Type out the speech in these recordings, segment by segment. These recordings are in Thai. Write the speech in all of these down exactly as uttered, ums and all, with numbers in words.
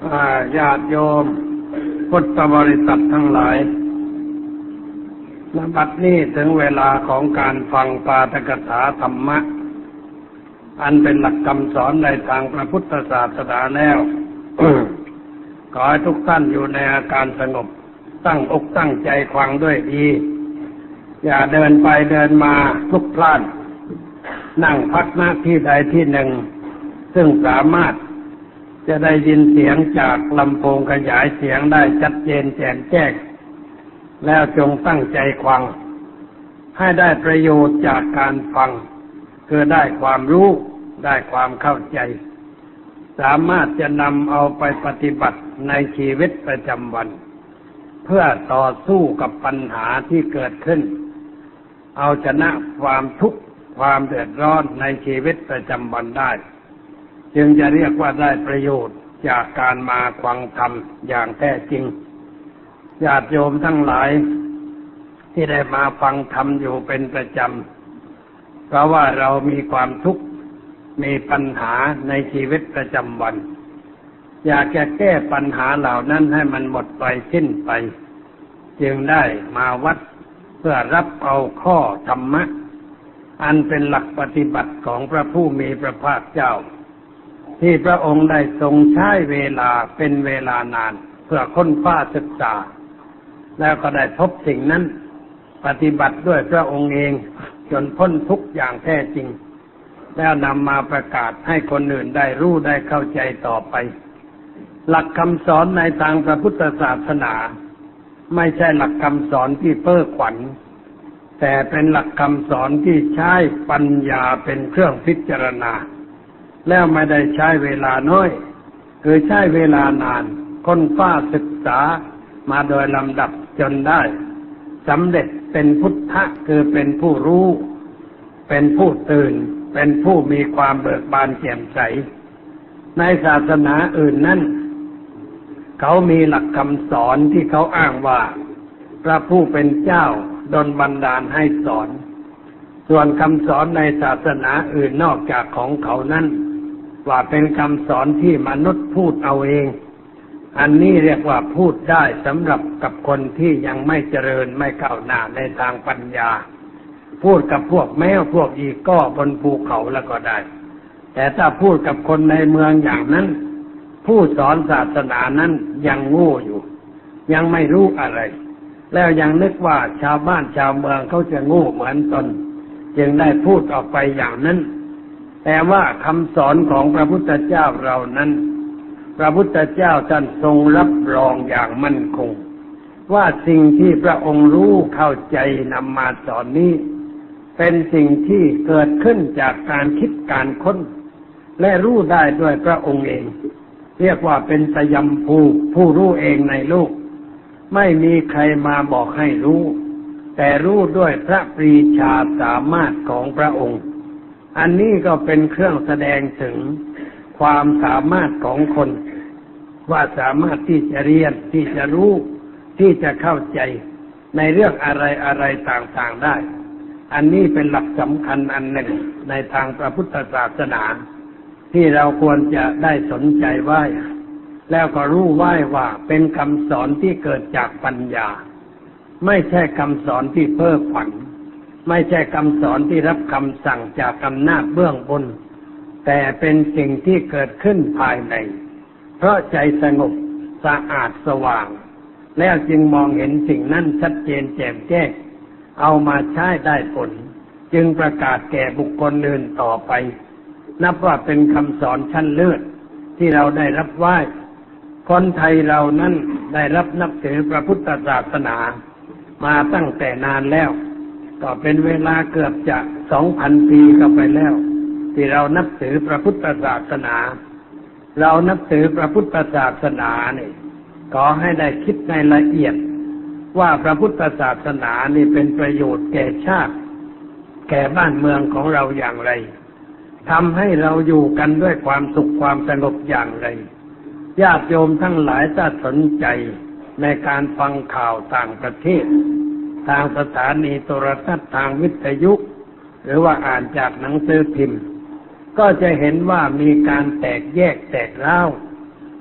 ญาติโยมพุทธบริษัททั้งหลายณ บัดนี้ถึงเวลาของการฟังปาฐกถาธรรมะอันเป็นหลักคำสอนในทางพระพุทธศาสนาแล้ว ขอให้ทุกท่านอยู่ในอาการสงบตั้งอกตั้งใจฟังด้วยดีอย่าเดินไปเดินมาพลุกพล่านนั่งพักณที่ใดที่หนึ่งซึ่งสามารถจะได้ยินเสียงจากลำโพงขยายเสียงได้ชัดเจนแจ่มแจ้งแล้วจงตั้งใจฟังให้ได้ประโยชน์จากการฟังคือได้ความรู้ได้ความเข้าใจสามารถจะนำเอาไปปฏิบัติในชีวิตประจำวันเพื่อต่อสู้กับปัญหาที่เกิดขึ้นเอาชนะความทุกข์ความเดือดร้อนในชีวิตประจำวันได้จึงจะเรียกว่าได้ประโยชน์จากการมาฟังธรรมอย่างแท้จริงญาติโยมทั้งหลายที่ได้มาฟังธรรมอยู่เป็นประจำเพราะว่าเรามีความทุกข์มีปัญหาในชีวิตประจำวันอยากจะแก้ปัญหาเหล่านั้นให้มันหมดไปสิ้นไปจึงได้มาวัดเพื่อรับเอาข้อธรรมะอันเป็นหลักปฏิบัติของพระผู้มีพระภาคเจ้าที่พระองค์ได้ทรงใช้เวลาเป็นเวลานานเพื่อค้นคว้าศึกษาแล้วก็ได้พบสิ่งนั้นปฏิบัติด้วยพระองค์เองจนพ้นทุกข์อย่างแท้จริงแล้วนำมาประกาศให้คนอื่นได้รู้ได้เข้าใจต่อไปหลักคำสอนในทางพระพุทธศาสนาไม่ใช่หลักคำสอนที่เพ้อขวัญแต่เป็นหลักคำสอนที่ใช้ปัญญาเป็นเครื่องพิจารณาแล้วไม่ได้ใช้เวลาน้อยคือใช้เวลานานค้นคว้าศึกษามาโดยลำดับจนได้สำเร็จเป็นพุทธะคือเป็นผู้รู้เป็นผู้ตื่นเป็นผู้มีความเบิกบานแจ่มใสในศาสนาอื่นนั้นเขามีหลักคำสอนที่เขาอ้างว่าพระผู้เป็นเจ้าดลบันดาลให้สอนส่วนคำสอนในศาสนาอื่นนอกจากของเขานั้นว่าเป็นคำสอนที่มนุษย์พูดเอาเองอันนี้เรียกว่าพูดได้สำหรับกับคนที่ยังไม่เจริญไม่ก้าวหน้าในทางปัญญาพูดกับพวกแมวพวกอีก้อบนภูเขาแล้วก็ได้แต่ถ้าพูดกับคนในเมืองอย่างนั้นผู้สอนศาสนานั้นยังโง่อยู่ยังไม่รู้อะไรแล้วยังนึกว่าชาวบ้านชาวเมืองเขาจะโง่เหมือนตนจึงได้พูดออกไปอย่างนั้นแต่ว่าคำสอนของพระพุทธเจ้าเรานั้นพระพุทธเจ้าท่านทรงรับรองอย่างมั่นคงว่าสิ่งที่พระองค์รู้เข้าใจนำมาสอนนี้เป็นสิ่งที่เกิดขึ้นจากการคิดการค้นและรู้ได้ด้วยพระองค์เองเรียกว่าเป็นสยัมภูผู้รู้เองในโลกไม่มีใครมาบอกให้รู้แต่รู้ด้วยพระปรีชาสามารถของพระองค์อันนี้ก็เป็นเครื่องแสดงถึงความสามารถของคนว่าสามารถที่จะเรียนที่จะรู้ที่จะเข้าใจในเรื่องอะไรอะไรต่างๆได้อันนี้เป็นหลักสำคัญอันหนึ่งในทางพระพุทธศาสนาที่เราควรจะได้สนใจไว้แล้วก็รู้ไว้ว่าเป็นคำสอนที่เกิดจากปัญญาไม่ใช่คำสอนที่เพ้อฝันไม่ใช่คำสอนที่รับคำสั่งจากอำนาจเบื้องบนแต่เป็นสิ่งที่เกิดขึ้นภายในเพราะใจสงบสะอาดสว่างแล้วจึงมองเห็นสิ่งนั้นชัดเจนแจ่มแจ้งเอามาใช้ได้ผลจึงประกาศแก่บุคคลอื่นต่อไปนับว่าเป็นคำสอนชั้นเลิศที่เราได้รับไหว้คนไทยเรานั้นได้รับนับถือพระพุทธศาสนามาตั้งแต่นานแล้วก็เป็นเวลาเกือบจะ สองพัน ปีเข้าไปแล้วที่เรานับถือพระพุทธศาสนาเรานับถือพระพุทธศาสนานี่ขอให้ได้คิดในละเอียดว่าพระพุทธศาสนานี่เป็นประโยชน์แก่ชาติแก่บ้านเมืองของเราอย่างไรทำให้เราอยู่กันด้วยความสุขความสงบอย่างไรญาติโยมทั้งหลายถ้าสนใจในการฟังข่าวต่างประเทศทางสถานีโทรทัศน์ทางวิทยุหรือว่าอ่านจากหนังสือพิมพ์ก็จะเห็นว่ามีการแตกแยกแตกร้าว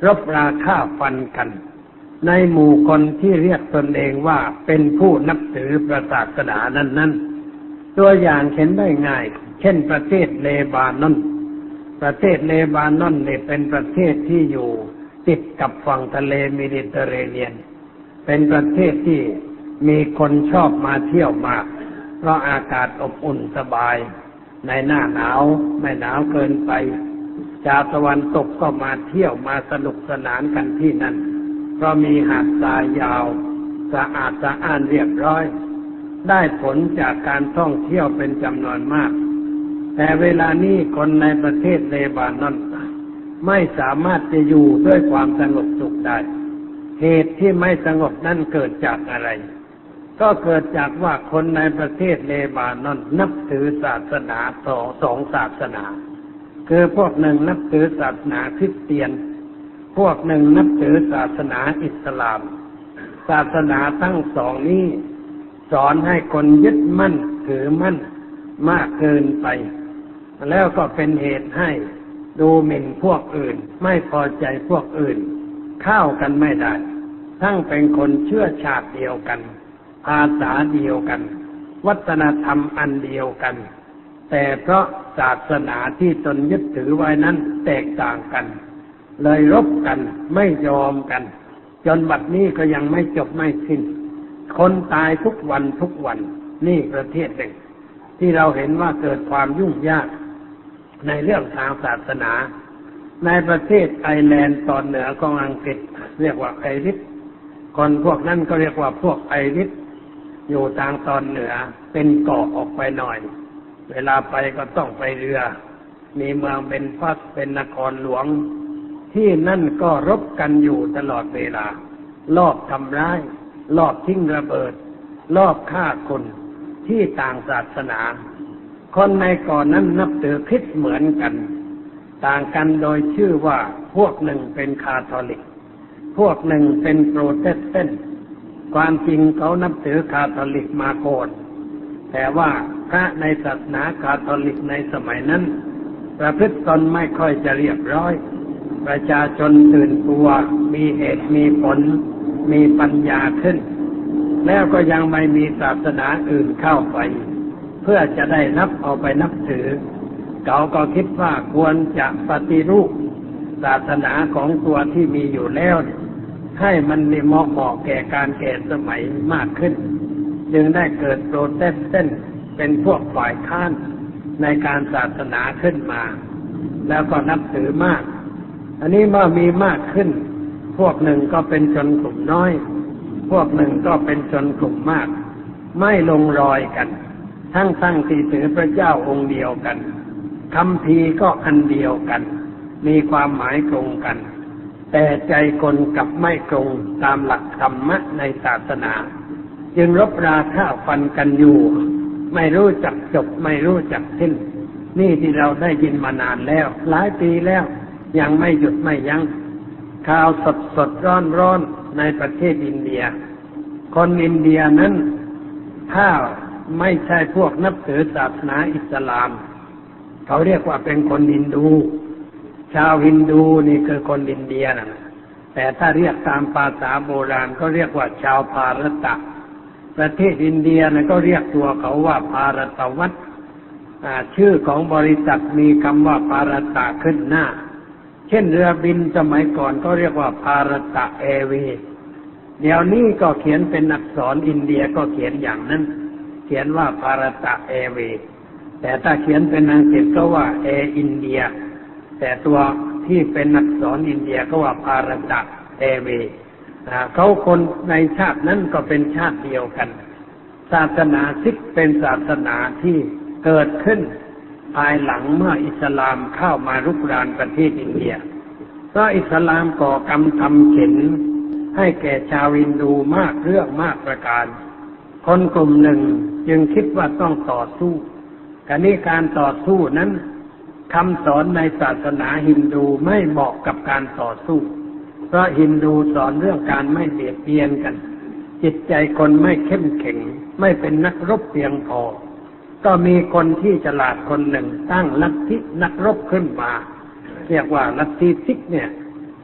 รบราฆ่าฟันกันในหมู่คนที่เรียกตนเองว่าเป็นผู้นับถือพระศาสนานั้นๆตัวอย่างเห็นได้ง่ายเช่นประเทศเลบานอนประเทศเลบานอนเนี่ยเป็นประเทศที่อยู่ติดกับฝั่งทะเลเมดิเตอร์เรเนียนเป็นประเทศที่มีคนชอบมาเที่ยวมากเพราะอากาศอบอุ่นสบายในหน้าหนาวไม่หนาวเกินไปชาวตะวันตกก็มาเที่ยวมาสนุกสนานกันที่นั่นเพราะมีหาดทรายยาวสะอาดสะอ้านเรียบร้อยได้ผลจากการท่องเที่ยวเป็นจำนวนมากแต่เวลานี้คนในประเทศเลบานอนไม่สามารถจะอยู่ด้วยความสงบสุขได้เหตุที่ไม่สงบนั่นเกิดจากอะไรก็เกิดจากว่าคนในประเทศเลบานอนนับถือศาสนาสองสองศาสนาคือพวกหนึ่งนับถือศาสนาคริสเตียนพวกหนึ่งนับถือศาสนาอิสลามศาสนาทั้งสองนี้สอนให้คนยึดมั่นถือมั่นมากเกินไปแล้วก็เป็นเหตุให้ดูหมิ่นพวกอื่นไม่พอใจพวกอื่นเข้ากันไม่ได้ทั้งเป็นคนเชื้อชาติเดียวกันภาษาเดียวกันวัฒนธรรมอันเดียวกันแต่เพราะศาสนาที่ตนยึดถือไว้นั้นแตกต่างกันเลยรบกันไม่ยอมกันจนบัดนี้ก็ยังไม่จบไม่สิ้นคนตายทุกวันทุกวันนี่ประเทศหนึ่งที่เราเห็นว่าเกิดความยุ่งยากในเรื่องทางศาสนาในประเทศไอร์แลนด์ตอนเหนือของอังกฤษเรียกว่าไอริชคนพวกนั้นก็เรียกว่าพวกไอริชอยู่ทางตอนเหนือเป็นเกาะออกไปหน่อยเวลาไปก็ต้องไปเรือมีเมืองเป็นฟัสเป็นนครหลวงที่นั่นก็รบกันอยู่ตลอดเวลาลอบทำร้ายลอบทิ้งระเบิดลอบฆ่าคนที่ต่างศาสนาคนในเกาะนั้นนับถือคริสต์เหมือนกันต่างกันโดยชื่อว่าพวกหนึ่งเป็นคาทอลิกพวกหนึ่งเป็นโปรเตสแตนต์ความจริงเขานับถือคาทอลิกมาก่อนแต่ว่าพระในศาสนาคาทอลิกในสมัยนั้นประพฤติตนไม่ค่อยจะเรียบร้อยประชาชนตื่นตัวมีเหตุมีผลมีปัญญาขึ้นแล้วก็ยังไม่มีศาสนาอื่นเข้าไปเพื่อจะได้นับเอาไปนับถือเขาก็คิดว่าควรจะปฏิรูปศาสนาของตัวที่มีอยู่แล้วให้มันมีเหมาะเหมาะแก่การแก่สมัยมากขึ้นจึงได้เกิดโปรเตสแตนต์เป็นพวกฝ่ายค้านในการศาสนาขึ้นมาแล้วก็นับถือมากอันนี้เมื่อมีมากขึ้นพวกหนึ่งก็เป็นชนกลุ่มน้อยพวกหนึ่งก็เป็นชนกลุ่มมากไม่ลงรอยกันทั้งทั้งที่ถือพระเจ้าองค์เดียวกันคัมภีร์ก็อันเดียวกันมีความหมายตรงกันแต่ใจคนกลับไม่ตรงตามหลักธรรมะในศาสนาจึงรบราฆ่าฟันกันอยู่ไม่รู้จักจบไม่รู้จักสิ้นนี่ที่เราได้ยินมานานแล้วหลายปีแล้วยังไม่หยุดไม่ยั้งข่าวสดสดร้อนร้อนในประเทศอินเดียคนอินเดียนั้นถ้าไม่ใช่พวกนับถือศาสนาอิสลามเขาเรียกว่าเป็นคนฮินดูชาวฮินดูนี่คือคนอินเดียนะแต่ถ้าเรียกตามภาษาโบราณก็เรียกว่าชาวภารตะประเทศอินเดียนะก็เรียกตัวเขาว่าภารตวัตชื่อของบริษัทมีคำว่าภารตะขึ้นหน้าเช่นเรือบินสมัยก่อนก็เรียกว่าภารตะแอร์เวย์เดี๋ยวนี้ก็เขียนเป็นอักษรอินเดียก็เขียนอย่างนั้นเขียนว่าภารตะแอร์เวย์แต่ถ้าเขียนเป็นอังกฤษก็ว่าแอร์อินเดียแต่ตัวที่เป็นอักษรอินเดียก็ว่าภารตะแอร์เวย์เขาคนในชาตินั้นก็เป็นชาติเดียวกันศาสนาซิกเป็นศาสนาที่เกิดขึ้นภายหลังเมื่ออิสลามเข้ามารุกรานประเทศอินเดียเพราะอิสลามก่อกรรมทำเข็ญให้แก่ชาวฮินดูมากเรื่องมากประการคนกลุ่มหนึ่งจึงคิดว่าต้องต่อสู้การนี้การต่อสู้นั้นคำสอนในศาสนาฮินดูไม่เหมาะกับการต่อสู้เพราะฮินดูสอนเรื่องการไม่เบียดเบียนกันจิตใจคนไม่เข้มแข็งไม่เป็นนักรบเพียงพอก็มีคนที่ฉลาดคนหนึ่งตั้งลัทธินักรบขึ้นมาเรียกว่าลัทธิซิกเนี่ย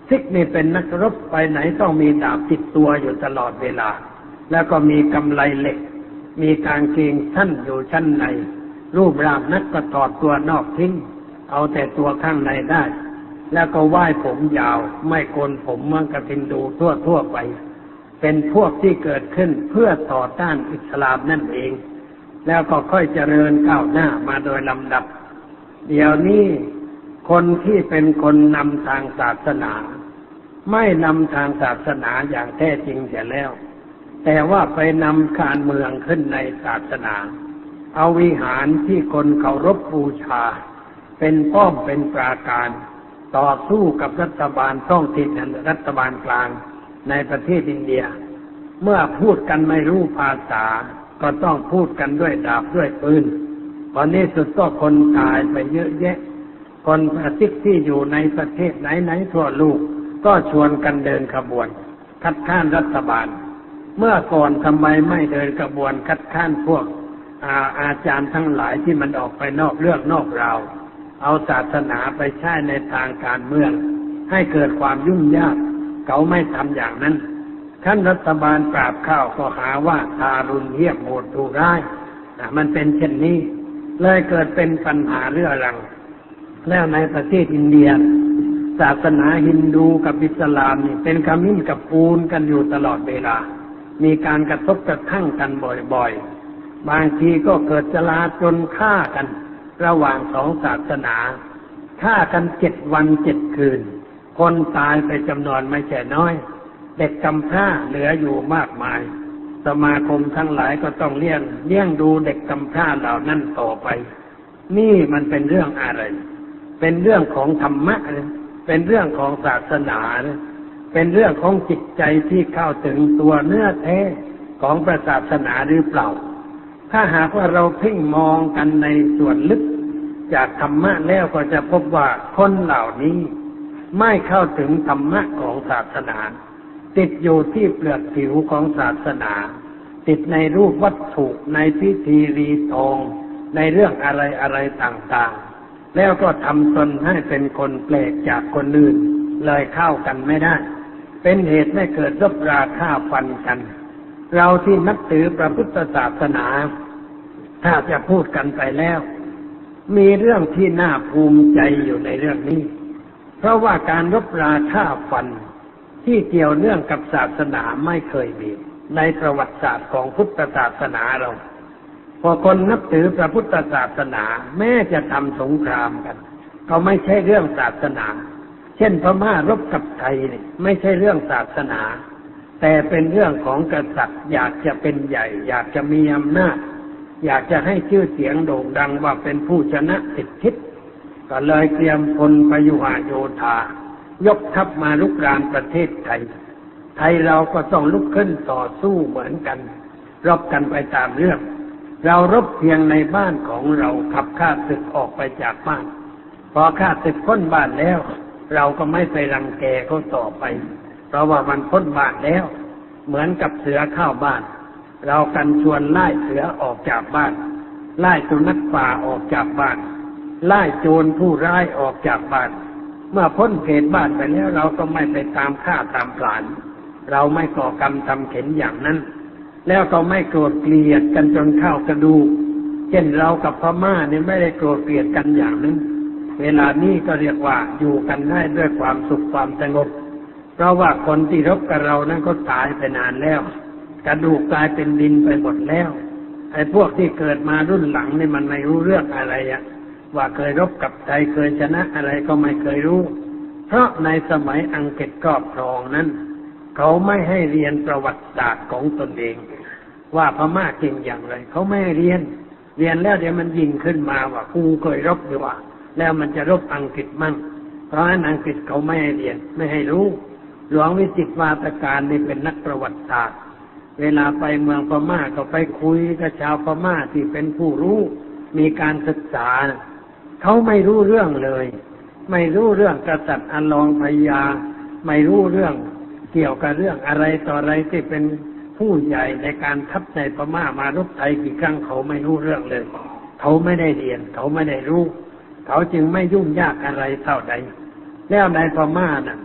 ซิกนี่เป็นนักรบไปไหนต้องมีดาบติดตัวอยู่ตลอดเวลาแล้วก็มีกำไลเหล็กมีกางเกงสั้นอยู่ชั้นในรูปร่างนักก็ถอดตัวนอกทิ้งเอาแต่ตัวข้างในได้แล้วก็ไหว้ผมยาวไม่โกนผมเหมือนกับฮินดูทั่วทั่วไปเป็นพวกที่เกิดขึ้นเพื่อต่อต้านอิสลามนั่นเองแล้วก็ค่อยเจริญก้าวหน้ามาโดยลำดับเดี๋ยวนี้คนที่เป็นคนนำทางศาสนาไม่นำทางศาสนาอย่างแท้จริงเสียแล้วแต่ว่าไปนำการเมืองขึ้นในศาสนาเอาวิหารที่คนเคารพบูชาเป็นป้อมเป็นปราการต่อสู้กับรัฐบาลท้องถิ่นรัฐบาลกลางในประเทศอินเดียเมื่อพูดกันไม่รู้ภาษาก็ต้องพูดกันด้วยดาบด้วยปืนวันนี้สุดก็คนตายไปเยอะแยะคนประเทศที่อยู่ในประเทศไหนๆทั่วโลกก็ชวนกันเดินขบวนคัดค้านรัฐบาลเมื่อก่อนทำไมไม่เดินขบวนคัดค้านพวกอาอาจารย์ทั้งหลายที่มันออกไปนอกเรื่องนอกราวเอาศาสนาไปใช้ในทางการเมืองให้เกิดความยุ่งยากเขาไม่ทำอย่างนั้นขั้นรัฐบาลปราบข้าวก็หาว่าทารุณเหี้ยมโหดดุร้ายมันเป็นเช่นนี้เลยเกิดเป็นปัญหาเรื้อรังแล้วในประเทศอินเดียศาสนาฮินดูกับอิสลามนี่เป็นขมิ้นกับปูนกันอยู่ตลอดเวลามีการกระทบกระทั่งกันบ่อยๆบางทีก็เกิดจลาจลฆ่ากันระหว่างสองศาสนาฆ่ากันเจ็ดวันเจ็ดคืนคนตายไปจำนวนไม่ใช่น้อยเด็กกำพร้าเหลืออยู่มากมายสมาคมทั้งหลายก็ต้องเลี้ยงเลี้ยงดูเด็กกำพร้าเหล่านั้นต่อไปนี่มันเป็นเรื่องอะไรเป็นเรื่องของธรรมะเป็นเรื่องของศาสนาเป็นเรื่องของจิตใจที่เข้าถึงตัวเนื้อแท้ของพระศาสนาหรือเปล่าถ้าหากว่าเราเพ่งมองกันในส่วนลึกจากธรรมะแล้วก็จะพบว่าคนเหล่านี้ไม่เข้าถึงธรรมะของศาสนาติดอยู่ที่เปลือกผิวของศาสนาติดในรูปวัตถุในพิธีรีตองในเรื่องอะไรอะไรต่างๆแล้วก็ทำตนให้เป็นคนแปลกจากคนอื่นเลยเข้ากันไม่ได้เป็นเหตุให้เกิดรบราฆ่าฟันกันเราที่นับถือพระพุทธศาสนาถ้าจะพูดกันไปแล้วมีเรื่องที่น่าภูมิใจอยู่ในเรื่องนี้เพราะว่าการรบราฆ่าฟันที่เกี่ยวเนื่องกับศาสนาไม่เคยมีในประวัติศาสตร์ของพุทธศาสนาเราพอคนนับถือพระพุทธศาสนาแม้จะทำสงครามกันก็ไม่ใช่เรื่องศาสนาเช่นพม่ารบกับไทยนี่ไม่ใช่เรื่องศาสนาแต่เป็นเรื่องของกษัตริย์อยากจะเป็นใหญ่อยากจะมีอำนาจอยากจะให้ชื่อเสียงโด่งดังว่าเป็นผู้ชนะสิทธิก็เลยเตรียมพลพยุหโยธายกทัพมารุกรานประเทศไทยไทยเราก็ต้องลุกขึ้นต่อสู้เหมือนกันรบกันไปตามเรื่องเรารบเพียงในบ้านของเราขับข้าศึกออกไปจากบ้านพอข้าศึกพ้นบ้านแล้วเราก็ไม่ไปรังแกเขาต่อไปเพราะว่ามันพ้นบ้านแล้วเหมือนกับเสือเข้าบ้านเรากันชวนไล่เสือออกจากบ้านไล่สุนัขป่าออกจากบ้านไล่โจรผู้ร้ายออกจากบ้านเมื่อพ้นเขตบ้านไปแล้วเราก็ไม่ไปตามฆ่าตามผลาญเราไม่ก่อกรรมทำเข็ญอย่างนั้นแล้วก็ไม่โกรธเกลียดกันจนเข้ากระดูกเช่นเรากับพม่าเนี่ยไม่ได้โกรธเกลียดกันอย่างนั้นเวลานี้ก็เรียกว่าอยู่กันได้ด้วยความสุขความสงบเพราะว่าคนที่รบกับเรานั้นก็ตายไปนานแล้วกระดูกกลายเป็นดินไปหมดแล้วไอ้พวกที่เกิดมารุ่นหลังนี่มันไม่รู้เรื่องอะไรอะว่าเคยรบกับใครเคยชนะอะไรก็ไม่เคยรู้เพราะในสมัยอังกฤษครอบครองนั้นเขาไม่ให้เรียนประวัติศาสตร์ของตนเองว่าพม่าเก่งอย่างไรเขาไม่ให้เรียนเรียนแล้วเดี๋ยวมันยิงขึ้นมาว่ากูเคยรบอยู่ว่าแล้วมันจะรบอังกฤษมั่งเพราะฉะนั้นอังกฤษเขาไม่ให้เรียนไม่ให้รู้หลวงวิจิตรวาทการนี่เป็นนักประวัติศาสตร์เวลาไปเมืองพม่าก็ไปคุยกับชาวพม่าที่เป็นผู้รู้มีการศึกษาเขาไม่รู้เรื่องเลยไม่รู้เรื่องกษัตริย์อลองพญาไม่รู้เรื่องเกี่ยวกับเรื่องอะไรต่ออะไรที่เป็นผู้ใหญ่ในการทัพในพม่ามารบไทยกี่ครั้งเขาไม่รู้เรื่องเลยเขาไม่ได้เรียนเขาไม่ได้รู้เขาจึงไม่ยุ่งยากอะไรเท่าใดแล้วในพม่าน่ะ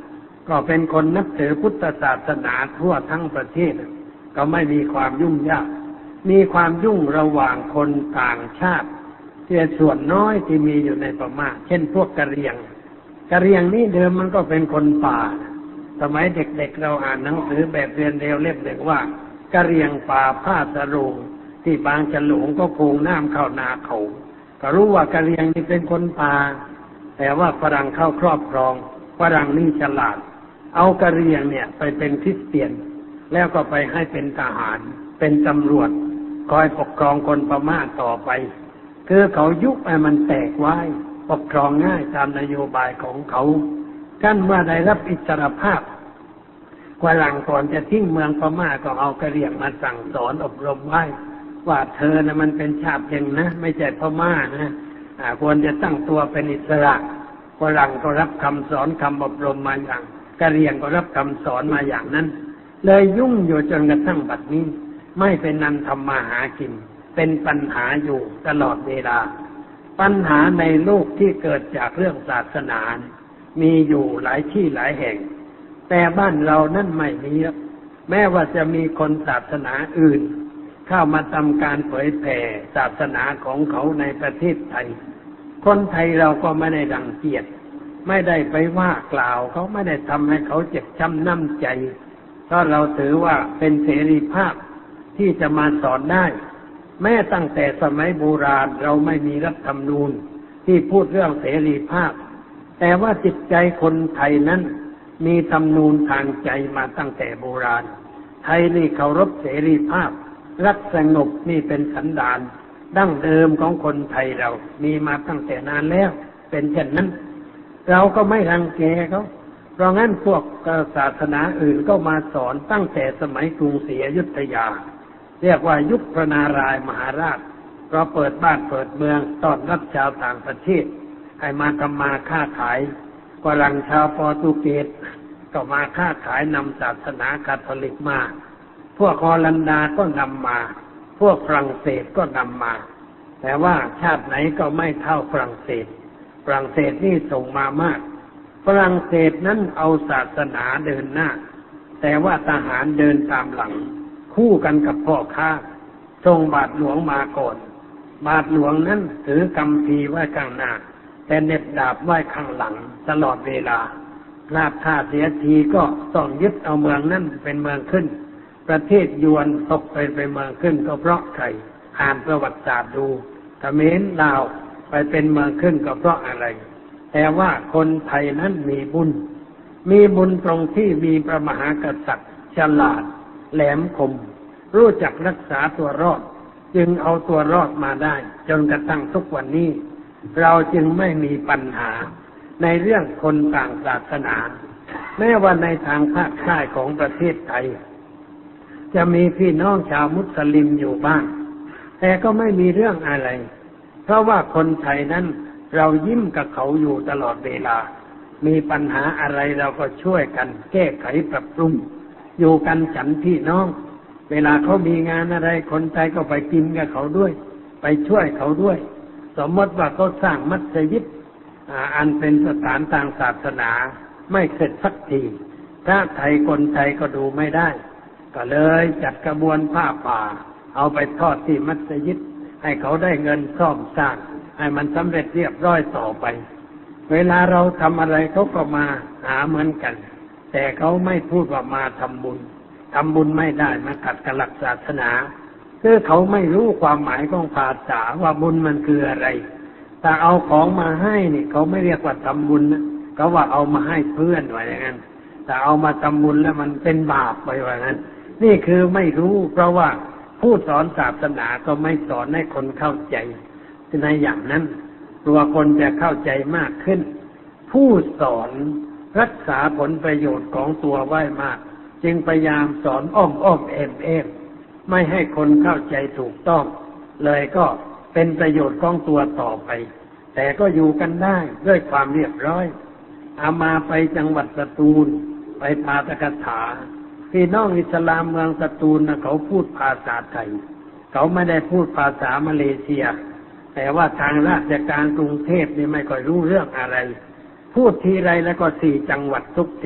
ก็เป็นคนนับถือพุทธศาสนาทั่วทั้งประเทศก็ไม่มีความยุ่งยากมีความยุ่งระหว่างคนต่างชาติที่ส่วนน้อยที่มีอยู่ในพม่าเช่นพวกกะเหรี่ยงกะเหรี่ยงนี่เดิมมันก็เป็นคนป่าสมัยเด็กๆเราอ่านหนังสือแบบเรียนเร็วเล่มหนึ่งว่ากะเหรี่ยงป่าผ้าสะโรงที่บางฉลงก็โกงน้ำเข้านาเขาก็รู้ว่ากะเหรี่ยงนี่เป็นคนป่าแต่ว่าฝรั่งเข้าครอบครองฝรั่งนี่ฉลาดเอากะเหรี่ยงเนี่ยไปเป็นคริสเตียนแล้วก็ไปให้เป็นทหารเป็นตำรวจคอยปกครองคนพม่าต่อไปคือเขายุบให้มันแตกไว้ปกครองง่ายตามนโยบายของเขากันเมื่อได้รับอิสรภาพฝรั่งก่อนจะทิ้งเมืองพม่าก็เอากะเหรี่ยงมาสั่งสอนอบรมไว้ว่าเธอนะมันเป็นชาติเองนะไม่ใช่พม่านะควรจะตั้งตัวเป็นอิสระฝรั่งก็รับคำสอนคำอบรมมาอย่างกะเหรี่ยงก็รับคำสอนมาอย่างนั้นเลยยุ่งอยู่จนกระทั่งบัดนี้ไม่เป็นนันทำมาหากินเป็นปัญหาอยู่ตลอดเวลาปัญหาในโลกที่เกิดจากเรื่องศาสนามีอยู่หลายที่หลายแห่งแต่บ้านเรานั่นไม่มีแม้ว่าจะมีคนศาสนาอื่นเข้ามาทำการเผยแผ่ศาสนาของเขาในประเทศไทยคนไทยเราก็ไม่ได้รังเกียจไม่ได้ไปว่ากล่าวเขาไม่ได้ทำให้เขาเจ็บช้ำน้ำใจเพราะเราถือว่าเป็นเสรีภาพที่จะมาสอนได้แม้ตั้งแต่สมัยโบราณเราไม่มีรัฐธรรมนูญที่พูดเรื่องเสรีภาพแต่ว่าจิตใจคนไทยนั้นมีธรรมนูญทางใจมาตั้งแต่โบราณไทยนี่เคารพเสรีภาพรักสงบนี่เป็นสันดานดั้งเดิมของคนไทยเรามีมาตั้งแต่นานแล้วเป็นเช่นนั้นเราก็ไม่รังแกเขาเพราะงั้นพวกศาสนาอื่นก็มาสอนตั้งแต่สมัยกรุงศรีอยุธยาเรียกว่ายุคพระนารายมหาราชเราเปิดบ้านเปิดเมืองต้อนรับชาวต่างประเทศให้มาทำมาค้าขายฝรั่งชาวโปรตุเกสก็มาค้าขายนำศาสนาคาทอลิกมาพวกฮอลันดาก็นำมาพวกฝรั่งเศสก็นำมาแต่ว่าชาติไหนก็ไม่เท่าฝรั่งเศสฝรั่งเศสนี่ส่งมามากฝรั่งเศสนั้นเอาศาสนาเดินหน้าแต่ว่าทหารเดินตามหลังคู่กันกับพ่อค้าส่งบาทหลวงมาก่อนบาทหลวงนั้นถือคัมภีร์ไว้ข้างหน้าแต่เหน็บดาบไว้ข้างหลังตลอดเวลาพลาดท่าเสียทีก็ต้องยึดเอาเมืองนั้นเป็นเมืองขึ้นประเทศยวนตกไปเป็นเมืองขึ้นก็เพราะใครอ่านประวัติศาสตร์ดูเขมรลาวไปเป็นเมืองขึ้นก็เพราะอะไรแต่ว่าคนไทยนั้นมีบุญมีบุญตรงที่มีพระมหากษัตริย์ฉลาดแหลมคมรู้จักรักษาตัวรอดจึงเอาตัวรอดมาได้จนกระทั่งทุกวันนี้เราจึงไม่มีปัญหาในเรื่องคนต่างศาสนาแม้ว่าในทางภาคใต้ของประเทศไทยจะมีพี่น้องชาวมุสลิมอยู่บ้างแต่ก็ไม่มีเรื่องอะไรเพราะว่าคนไทยนั้นเรายิ้มกับเขาอยู่ตลอดเวลามีปัญหาอะไรเราก็ช่วยกันแก้ไขปรับปรุงอยู่กันฉันพี่น้องเวลาเขามีงานอะไรคนไทยก็ไปกินกับเขาด้วยไปช่วยเขาด้วยสมมติว่าเขาสร้างมัสยิดอันเป็นสถานทางศาสนาไม่เสร็จสักทีพระไทยคนไทยก็ดูไม่ได้ก็เลยจัดกระบวนผ้าป่าเอาไปทอดที่มัสยิดให้เขาได้เงินซ่อมสร้างให้มันสำเร็จเรียบร้อยต่อไปเวลาเราทำอะไรเขาก็มาหาเหมือนกันแต่เขาไม่พูดว่ามาทำบุญทำบุญไม่ได้มาขัดกับหลักศาสนาคือเขาไม่รู้ความหมายของภาษาว่าบุญมันคืออะไรแต่เอาของมาให้นี่เขาไม่เรียกว่าทำบุญนะเขาว่าเอามาให้เพื่อนไว้อย่างนั้นแต่เอามาทำบุญแล้วมันเป็นบาปไปว่างั้นนี่คือไม่รู้เพราะว่าผู้สอนศาสนาก็ไม่สอนให้คนเข้าใจในอย่างนั้นตัวคนจะเข้าใจมากขึ้นผู้สอนรักษาผลประโยชน์ของตัวไว้มากจึงพยายามสอนอ้อมอ้อมเอ็มเอ็มไม่ให้คนเข้าใจถูกต้องเลยก็เป็นประโยชน์ของตัวต่อไปแต่ก็อยู่กันได้ด้วยความเรียบร้อยอามาไปจังหวัดสตูลไปปาฐกถาพี่น้องอิสลามเมืองสตูลนะเขาพูดภาษาไทยเขาไม่ได้พูดภาษามาเลเซียแต่ว่าทางราชการกรุงเทพนี่ไม่ค่อยรู้เรื่องอะไรพูดทีไรแล้วก็สี่จังหวัดทุกที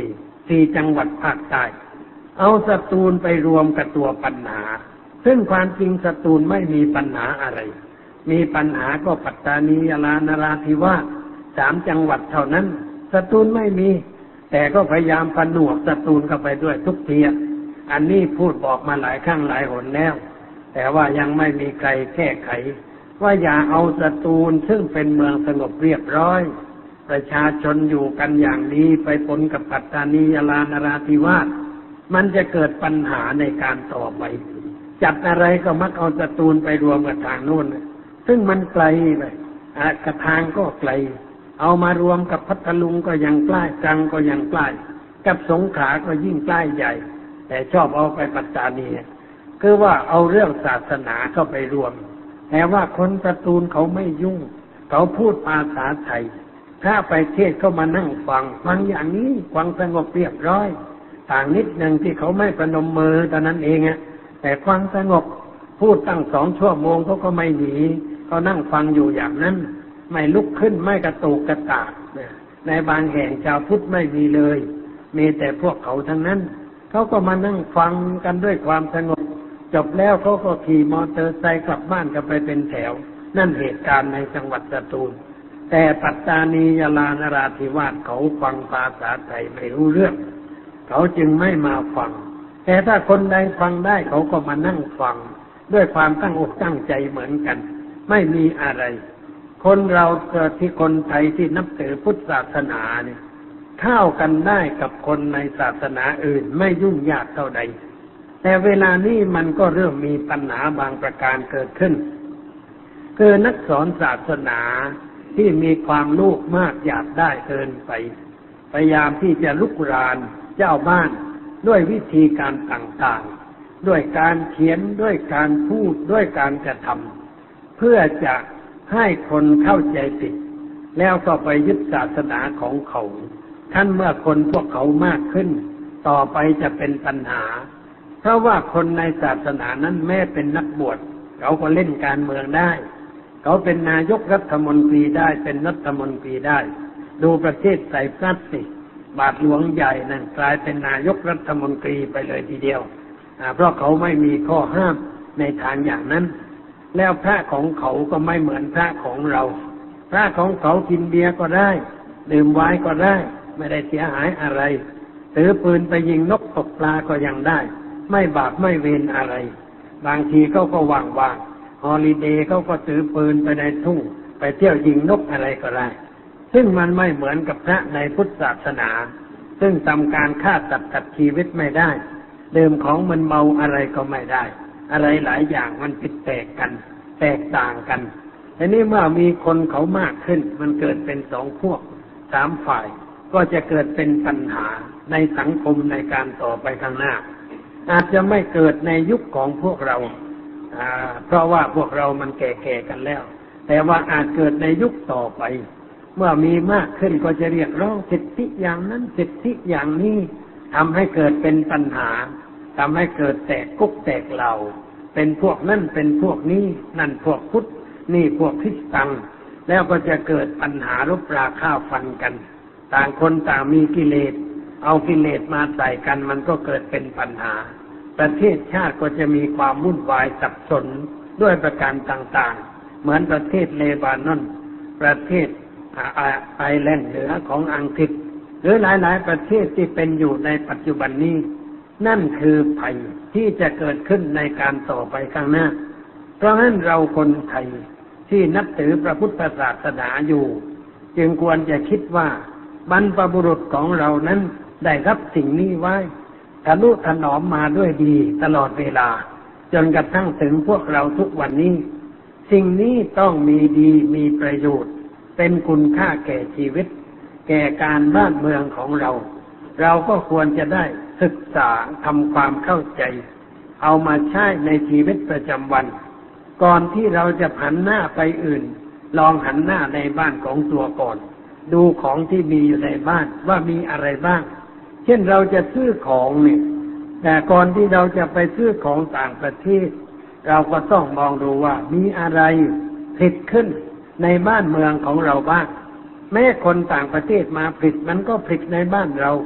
สี่จังหวัดภาคใต้เอาสตูลไปรวมกับตัวปัญหาซึ่งความจริงสตูลไม่มีปัญหาอะไรมีปัญหาก็ปัตตานียะลานราธิวาสสามจังหวัดเท่านั้นสตูลไม่มีแต่ก็พยายามผนวกสตูลเข้าไปด้วยทุกทีอันนี้พูดบอกมาหลายครั้งหลายหนแล้วแต่ว่ายังไม่มีใครแก้ไขว่าอย่าเอาสตูลซึ่งเป็นเมืองสงบเรียบร้อยประชาชนอยู่กันอย่างดีไปปนกับปัตตานียะลานราธิวาสมันจะเกิดปัญหาในการต่อไปจัดอะไรก็มักเอาสตูลไปรวมกับทางโน้นซึ่งมันไกลไปกระทางก็ไกลเอามารวมกับพัทลุงก็ยังใกล้ตรังก็ยังใกล้กับสงขลาก็ยิ่งใกล้ใหญ่แต่ชอบเอาไปปัตตานีคือว่าเอาเรื่องศาสนาเข้าไปรวมแต่ว่าคนสตูลเขาไม่ยุ่งเขาพูดภาษาไทยถ้าไปเทศเขามานั่งฟังฟังอย่างนี้ฟังสงบเรียบร้อยต่างนิดหนึ่งที่เขาไม่ประนมมือตอนนั้นเองอะแต่ฟังสงบพูดตั้งสองชั่วโมงเขาก็ไม่หนีเขานั่งฟังอยู่อย่างนั้นไม่ลุกขึ้นไม่กระตุกกระตากในบางแห่งชาวพุทธไม่มีเลยมีแต่พวกเขาทั้งนั้นเขาก็มานั่งฟังกันด้วยความสงบจบแล้วเขาก็ขี่มอเตอร์ไซค์กลับบ้านกันไปเป็นแถวนั่นเหตุการณ์ในจังหวัดสตูลแต่ปัตตานียะลานราธิวาสเขาฟังภาษาไทยไม่รู้เรื่องเขาจึงไม่มาฟังแต่ถ้าคนใดฟังได้เขาก็มานั่งฟังด้วยความตั้งอกตั้งใจเหมือนกันไม่มีอะไรคนเราเกิดที่คนไทยที่นับถือพุทธศาสนาเนี่ยเข้ากันได้กับคนในศาสนาอื่นไม่ยุ่งยากเท่าใดแต่เวลานี้มันก็เริ่มมีปัญหาบางประการเกิดขึ้นคือนักสอนศาสนาที่มีความโลภมากอยากได้เกินไปพยายามที่จะลุกรานเจ้าบ้านด้วยวิธีการต่างๆด้วยการเขียนด้วยการพูดด้วยการกระทำเพื่อจะให้คนเข้าใจผิดแล้วก็ไปยึดศาสนาของเขาท่านเมื่อคนพวกเขามากขึ้นต่อไปจะเป็นปัญหาเพราะว่าคนในศาสนานั้นแม้เป็นนักบวชเขาก็เล่นการเมืองได้เขาเป็นนายกรัฐมนตรีได้เป็นรัฐมนตรีได้ดูประเทศไซปรัสสิบาทหลวงใหญ่นั่นกลายเป็นนายกรัฐมนตรีไปเลยทีเดียวเพราะเขาไม่มีข้อห้ามในทางอย่างนั้นแล้วพระของเขาก็ไม่เหมือนพระของเราพระของเขากินเบียร์ก็ได้ดื่มไวน์ก็ได้ไม่ได้เสียหายอะไรถือปืนไปยิงนกตกปลาก็ยังได้ไม่บาปไม่เวรอะไรบางทีเขาก็ว่างๆฮอลิเดย์เขาก็ถือปืนไปในทุ่งไปเที่ยวยิงนกอะไรก็ได้ซึ่งมันไม่เหมือนกับพระในพุทธศาสนาซึ่งทำการฆ่าสัตว์ตัดชีวิตไม่ได้ดื่มของมันเมาอะไรก็ไม่ได้อะไรหลายอย่างมันผิดแปลกกันแตกต่างกันทีนี้เมื่อมีคนเขามากขึ้นมันเกิดเป็นสองพวกสามฝ่ายก็จะเกิดเป็นปัญหาในสังคมในการต่อไปข้างหน้าอาจจะไม่เกิดในยุคของพวกเราเพราะว่าพวกเรามันแก่ๆกันแล้วแต่ว่าอาจเกิดในยุคต่อไปเมื่อมีมากขึ้นก็จะเรียกร้องสิทธิอย่างนั้นสิทธิอย่างนี้ทำให้เกิดเป็นปัญหาทำให้เกิดแตกกุ๊กแตกเหล่าเป็นพวกนั่นเป็นพวกนี้นั่นพวกพุทธนี่พวกคริสตังแล้วก็จะเกิดปัญหารบราฆ่าฟันกันต่างคนต่างมีกิเลสเอากิเลสมาใส่กันมันก็เกิดเป็นปัญหาประเทศชาติก็จะมีความวุ่นวายสับสนด้วยประการต่างๆเหมือนประเทศเลบานอนประเทศไอร์แลนด์เหนือของอังกฤษหรือหลายๆประเทศที่เป็นอยู่ในปัจจุบันนี้นั่นคือภัยที่จะเกิดขึ้นในการต่อไปข้างหน้าเพราะฉะนั้นเราคนไทยที่นับถือพระพุทธศาสนาอยู่จึงควรจะคิดว่าบรรพบุรุษของเรานั้นได้รับสิ่งนี้ไว้ทนุถนอมมาด้วยดีตลอดเวลาจนกระทั่งถึงพวกเราทุกวันนี้สิ่งนี้ต้องมีดีมีประโยชน์เป็นคุณค่าแก่ชีวิตแก่การบ้านเมืองของเราเราก็ควรจะได้ศึกษาทำความเข้าใจเอามาใช้ในชีวิตประจำวันก่อนที่เราจะหันหน้าไปอื่นลองหันหน้าในบ้านของตัวก่อนดูของที่มีอยู่ในบ้านว่ามีอะไรบ้างเช่นเราจะซื้อของเนี่ยแต่ก่อนที่เราจะไปซื้อของต่างประเทศเราก็ต้องมองดูว่ามีอะไรผิดขึ้นในบ้านเมืองของเราบ้างแม้คนต่างประเทศมาผิดมันก็ผิดในบ้านเรา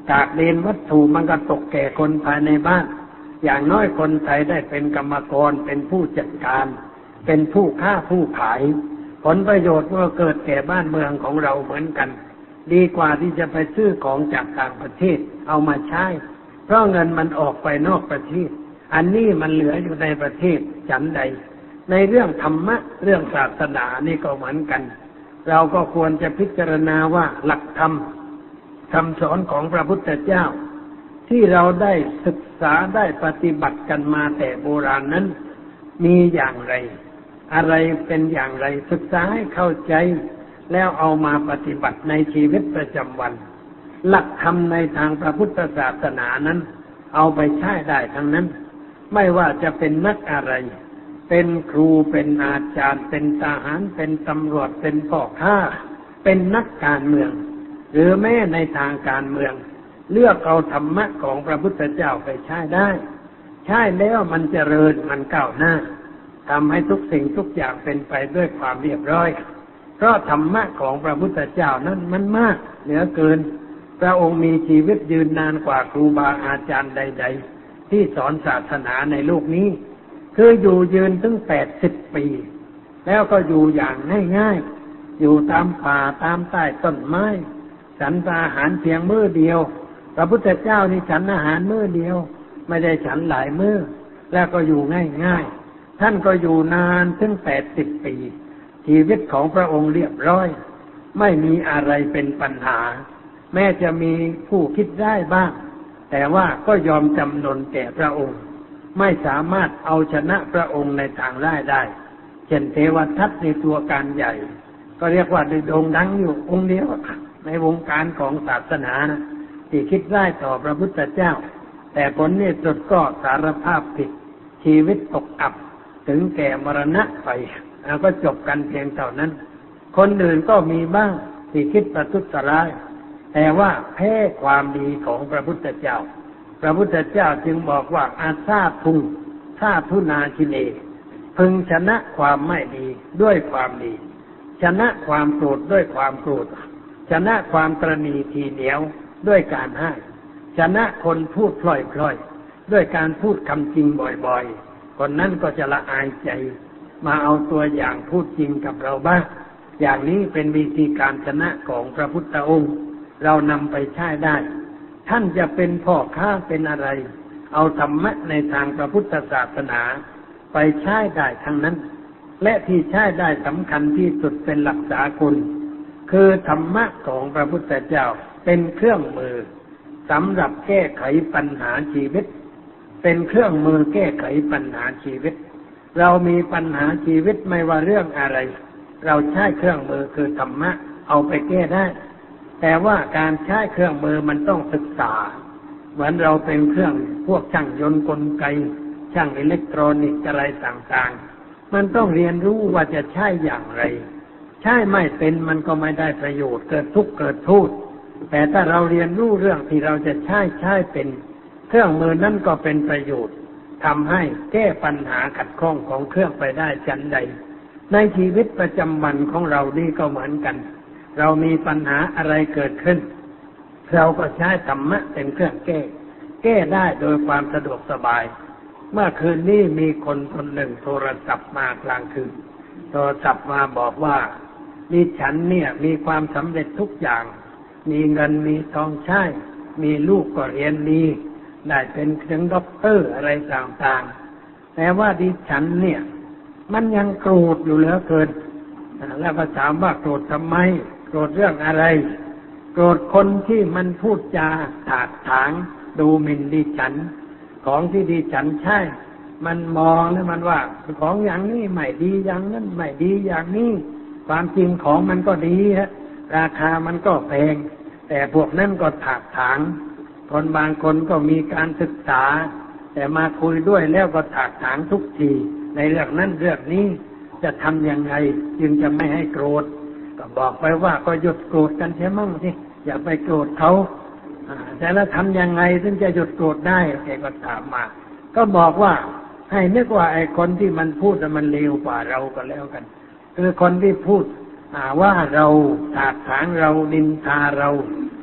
จากเดนวัตถุมันก็ตกแก่คนภายในบ้านอย่างน้อยคนไทยได้เป็นกรรมกรเป็นผู้จัดการเป็นผู้ค้าผู้ขายผลประโยชน์ก็เกิดแก่บ้านเมืองของเราเหมือนกันดีกว่าที่จะไปซื้อของจากต่างประเทศเอามาใช้เพราะเงินมันออกไปนอกประเทศอันนี้มันเหลืออยู่ในประเทศฉันใดในเรื่องธรรมะเรื่องศาสนานี่ก็เหมือนกันเราก็ควรจะพิจารณาว่าหลักธรรมคำสอนของพระพุทธเจ้าที่เราได้ศึกษาได้ปฏิบัติกันมาแต่โบราณนั้นมีอย่างไรอะไรเป็นอย่างไรศึกษาให้เข้าใจแล้วเอามาปฏิบัติในชีวิตประจำวันหลักธรรมในทางพระพุทธศาสนานั้นเอาไปใช้ได้ทั้งนั้นไม่ว่าจะเป็นนักอะไรเป็นครูเป็นอาจารย์เป็นทหารเป็นตำรวจเป็นพ่อค้าเป็นนักการเมืองหรือแม้ในทางการเมืองเลือกเอาธรรมะของพระพุทธเจ้าไปใช้ได้ใช้แล้วมันเจริญมันก้าวหน้าทำให้ทุกสิ่งทุกอย่างเป็นไปด้วยความเรียบร้อยเพราะธรรมะของพระพุทธเจ้านั้นมันมากเหลือเกินพระองค์มีชีวิตยืนนานกว่าครูบาอาจารย์ใดๆที่สอนศาสนาในโลกนี้คืออยู่ยืนถึงแปดสิบปีแล้วก็อยู่อย่างง่ายๆอยู่ตามป่าตามใต้ต้นไม้ฉันอาหารเพียงมื้อเดียวพระพุทธเจ้านี่ฉันอาหารมื้อเดียวไม่ได้ฉันหลายมื้อแล้วก็อยู่ง่ายๆท่านก็อยู่นานถึงแปดสิบปีชีวิตของพระองค์เรียบร้อยไม่มีอะไรเป็นปัญหาแม้จะมีผู้คิดได้บ้างแต่ว่าก็ยอมจำนนแก่พระองค์ไม่สามารถเอาชนะพระองค์ในทางได้ได้เช่นเทวทัตในตัวการใหญ่ก็เรียกว่าได้โด่งดังอยู่องค์เดียวในวงการของศาสนานะที่คิดได้ต่อพระพุทธเจ้าแต่ผลนี่สุดก็สารภาพผิดชีวิตตกอับถึงแก่มรณะไปแล้วก็จบกันเพียงเท่านั้นคนอื่นก็มีบ้างที่คิดประทุษร้ายแต่ว่าแพ้ความดีของพระพุทธเจ้าพระพุทธเจ้าจึงบอกว่าอาซาทุงซาทุนาคิเนพึงชนะความไม่ดีด้วยความดีชนะความโกรธด้วยความโกรธชนะความตระหนี่ทีเหนียวด้วยการให้ชนะคนพูดพล่อยๆด้วยการพูดคำจริงบ่อยๆคนนั้นก็จะละอายใจมาเอาตัวอย่างพูดจริงกับเราบ้างอย่างนี้เป็นวิธีการชนะของพระพุทธองค์เรานำไปใช้ได้ท่านจะเป็นพ่อค้าเป็นอะไรเอาธรรมะในทางพระพุทธศาสนาไปใช้ได้ทั้งนั้นและที่ใช้ได้สำคัญที่สุดเป็นหลักสากลคือธรรมะของพระพุทธเจ้าเป็นเครื่องมือสำหรับแก้ไขปัญหาชีวิตเป็นเครื่องมือแก้ไขปัญหาชีวิตเรามีปัญหาชีวิตไม่ว่าเรื่องอะไรเราใช้เครื่องมือคือธรรมะเอาไปแก้ได้แต่ว่าการใช้เครื่องมือมันต้องศึกษาเหมือนเราเป็นเครื่องพวกช่างยนต์กลไกช่างอิเล็กทรอนิกส์อะไรต่างๆมันต้องเรียนรู้ว่าจะใช้อย่างไรใช้ไม่เป็นมันก็ไม่ได้ประโยชน์เกิดทุกข์เกิดโทษแต่ถ้าเราเรียนรู้เรื่องที่เราจะใช้ใช้เป็นเครื่องมือนั้นก็เป็นประโยชน์ทำให้แก้ปัญหาขัดข้องของเครื่องไปได้ชั้นใดในชีวิตประจำวันของเรานี่ก็เหมือนกันเรามีปัญหาอะไรเกิดขึ้นเราก็ใช้ธรรมะเป็นเครื่องแก้แก้ได้โดยความสะดวกสบายเมื่อคืนนี้มีคนคนหนึ่งโทรศัพท์มากลางคืนโทรศัพท์มาบอกว่าดิฉันเนี่ยมีความสำเร็จทุกอย่างมีเงินมีทองใช้มีลูกก็เรียนดีได้เป็นถึงด็อกเตอร์อะไรต่างๆแต่ว่าดิฉันเนี่ยมันยังโกรธอยู่เหลือเกินแล้วก็ถามว่าโกรธทำไมโกรธเรื่องอะไรโกรธคนที่มันพูดจาถากถางดูหมิ่นดิฉันของที่ดิฉันใช้มันมองแล้วมันว่าของอย่างนี้ไม่ดีอย่างนั้นไม่ดีอย่างนี้ความจริงของมันก็ดีฮะราคามันก็แพงแต่พวกนั้นก็ถากถางคนบางคนก็มีการศึกษาแต่มาคุยด้วยแล้วก็ถากถางทุกทีในเรื่องนั้นเรื่องนี้จะทำยังไงจึงจะไม่ให้โกรธก็บอกไปว่าก็หยุดโกรธกันใช่มั้งสิอย่าไปโกรธเขาแต่แล้วทำยังไงถึงจะหยุดโกรธได้แกก็ถามมาก็บอกว่าให้นึกว่าไอ้คนที่มันพูดมันเลวกว่าเราก็แล้วกันคือคนที่พูดว่าเราถากถางเรานินทาเรา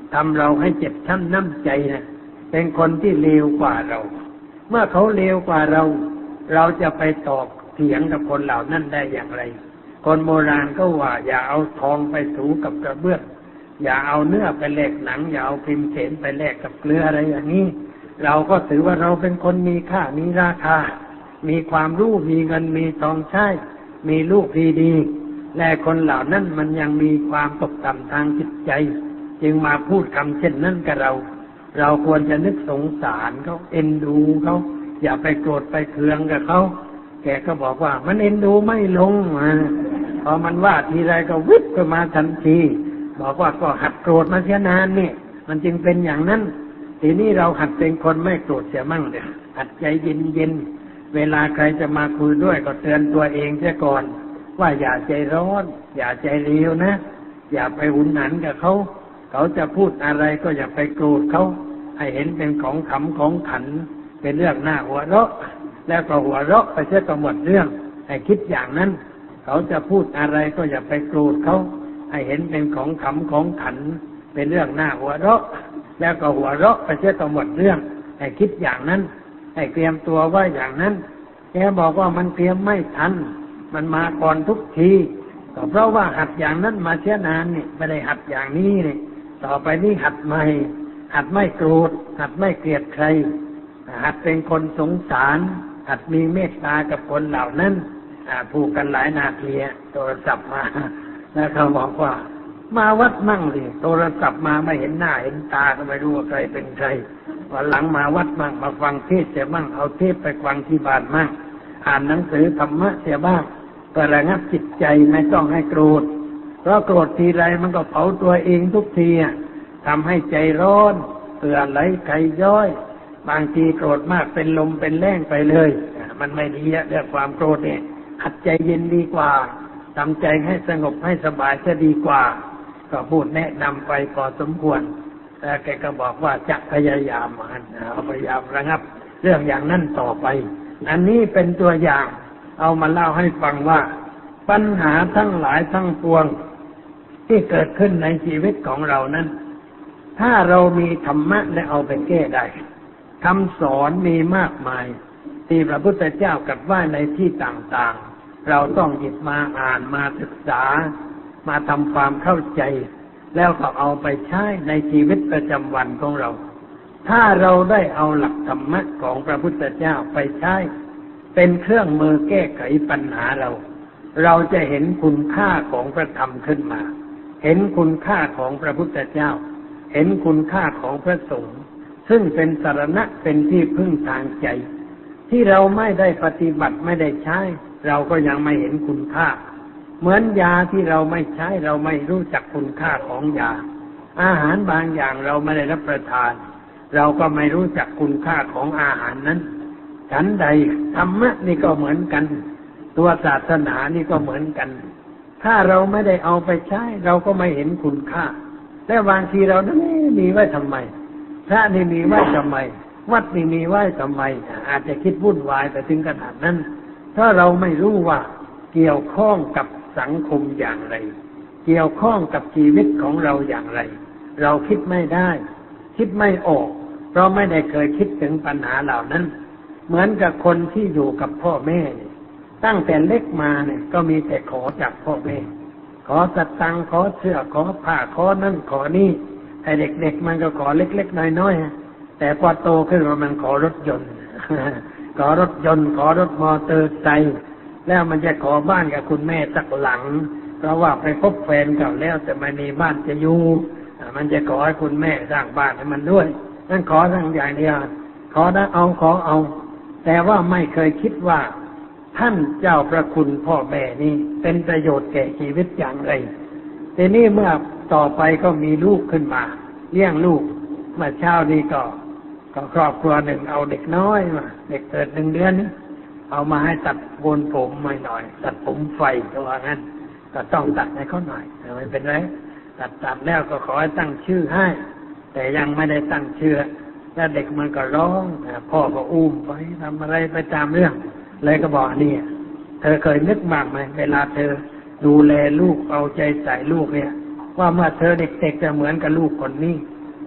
ทำเราให้เจ็บช้ำน้ำใจนะเป็นคนที่เลวกว่าเราเมื่อเขาเลวกว่าเราเราจะไปตอบเถียงกับคนเหล่านั้นได้อย่างไรคนโบราณก็ว่าอย่าเอาทองไปถูกับกระเบื้องอย่าเอาเนื้อไปแลกหนังอย่าเอาพิมพ์เขนไปแลกกับเกลืออะไรอย่างนี้เราก็ถือว่าเราเป็นคนมีค่ามีราคามีความรู้มีเงินมีทองใช้มีลูกดีๆและคนเหล่านั้นมันยังมีความตกต่ำทางจิตใจจึงมาพูดคำเช่นนั้นกับเราเราควรจะนึกสงสารเขาเอ็นดูเขาอย่าไปโกรธไปเคืองกับเขาแกก็บอกว่ามันเอ็นดูไม่ลงพอมันว่าทีไรก็วิบขึ้นมาทันทีบอกว่าก็หัดโกรธมาเสียนานนี่มันจึงเป็นอย่างนั้นทีนี้เราหัดเป็นคนไม่โกรธเสียมั่งเดี๋ยวหัดใจเย็นๆเวลาใครจะมาคุยด้วยก็เตือนตัวเองเสียก่อนว่าอย่าใจร้อนอย่าใจเร็วนะอย่าไปหุนหันกับเขาเขาจะพูดอะไรก็อย่าไปโกรธเขาให้เห็นเป็นของขำของขันเป็นเรื่องหน้าหัวเราะแล้วก็หัวเราะไปเสียก็หมดเรื่องให้คิดอย่างนั้นเขาจะพูดอะไรก็อย่าไปโกรธเขาให้เห็นเป็นของขำของขันเป็นเรื่องหน้าหัวเราะแล้วก็หัวเราะไปเสียก็หมดเรื่องให้คิดอย่างนั้นให้เตรียมตัวไว้อย่างนั้นแกบอกว่ามันเตรียมไม่ทันมันมาก่อนทุกทีก็เพราะว่าหัดอย่างนั้นมาเสียนานนี่ไม่ได้หัดอย่างนี้นี่ต่อไปนี้หัดใหม่หัดไม่โกรธหัดไม่เกลียดใครหัดเป็นคนสงสารหัดมีเมตตากับคนเหล่านั้นพูดกันหลายนาทีโทรศัพท์มาแล้วเขาบอกว่ามาวัดมั่งสิโทรศัพท์มาไม่เห็นหน้าเห็นตาก็ไม่รู้ว่าใครเป็นใครวันหลังมาวัดมั่งมาฟังเทศน์เสียบ้างเอาเทศไปฟังที่บ้านมั่งอ่านหนังสือธรรมะเสียบ้างเพื่อระงับจิตใจไม่ต้องให้โกรธเพราะโกรธทีไรมันก็เผาตัวเองทุกทีทำให้ใจร้อนเสื่อไหลไขย้อยบางทีโกรธมากเป็นลมเป็นแรงไปเลยมันไม่ดีเรื่องความโกรธเนี่ยหัดใจเย็นดีกว่าทำใจให้สงบให้สบายจะดีกว่าก็พูดแนะนำไปพอสมควรแต่แกก็บอกว่าจะพยายามมันพยายามระงับเรื่องอย่างนั้นต่อไปอันนี้เป็นตัวอย่างเอามาเล่าให้ฟังว่าปัญหาทั้งหลายทั้งปวงที่เกิดขึ้นในชีวิตของเรานั้นถ้าเรามีธรรมะและเอาไปแก้ได้คำสอนมีมากมายที่พระพุทธเจ้าตรัสไว้ในที่ต่างๆเราต้องหยิบมาอ่านมาศึกษามาทำความเข้าใจแล้วก็เอาไปใช้ในชีวิตประจำวันของเราถ้าเราได้เอาหลักธรรมะของพระพุทธเจ้าไปใช้เป็นเครื่องมือแก้ไขปัญหาเราเราจะเห็นคุณค่าของพระธรรมขึ้นมาเห็นคุณค่าของพระพุทธเจ้าเห็นคุณค่าของพระสงฆ์ซึ่งเป็นสรณะเป็นที่พึ่งทางใจที่เราไม่ได้ปฏิบัติไม่ได้ใช้เราก็ยังไม่เห็นคุณค่าเหมือนยาที่เราไม่ใช้เราไม่รู้จักคุณค่าของยาอาหารบางอย่างเราไม่ได้รับประทานเราก็ไม่รู้จักคุณค่าของอาหารนั้นฉันใดธรรมะนี่ก็เหมือนกันตัวศาสนานี่ก็เหมือนกันถ้าเราไม่ได้เอาไปใช้เราก็ไม่เห็นคุณค่าและบางทีเรานี่มีไว้ทำไมพระนี่มีไว้ทำไมวัดนี่มีไว้ทำไมอาจจะคิดวุ่นวายไปถึงขนาดนั้นถ้าเราไม่รู้ว่าเกี่ยวข้องกับสังคมอย่างไรเกี่ยวข้องกับชีวิตของเราอย่างไรเราคิดไม่ได้คิดไม่ออกเพราะไม่ได้เคยคิดถึงปัญหาเหล่านั้นเหมือนกับคนที่อยู่กับพ่อแม่ตั้งแต่เล็กมาเนี่ยก็มีแต่ขอจากพ่อแม่ขอสตังค์ขอเสื้อขอผ้าขอนั่นขอนี่ไอ้เด็กๆมันก็ขอเล็กๆน้อยๆแต่พอโตขึ้นมันขอรถยนต์ ขอรถยนต์ขอรถมอเตอร์ไซค์แล้วมันจะขอบ้านกับคุณแม่สักหลังเพราะว่าไปพบแฟนเก่าแล้วแต่ไม่มีบ้านจะอยู่มันจะขอให้คุณแม่สร้างบ้านให้มันด้วยนั่นขอทั้งอย่างเดียวขอได้เอาขอเอาแต่ว่าไม่เคยคิดว่าท่านเจ้าพระคุณพ่อแม่นี้เป็นประโยชน์แก่ชีวิตอย่างไรทีนี้เมื่อต่อไปก็มีลูกขึ้นมาเลี้ยงลูกเมื่อเช้านี้ก็ก็ครอบครัวหนึ่งเอาเด็กน้อยมาเด็กเกิดหนึ่งเดือนนี้เอามาให้ตัดโกนผมหน่อยหน่อยตัดผมไฟก็ว่างั้นก็ต้องตัดให้เขาหน่อยไม่เป็นไรตัดตัดแล้วก็ขอให้ตั้งชื่อให้แต่ยังไม่ได้ตั้งชื่อแล้วเด็กมันก็ร้องพ่อก็อุ้มไปทำอะไรไปตามเรื่องเลยก็บอกนี่เธอเคยนึกบ้างไหมเวลาเธอดูแลลูกเอาใจใส่ลูกเนี่ยว่าเมื่อเธอเด็กๆจะเหมือนกับลูกคนนี้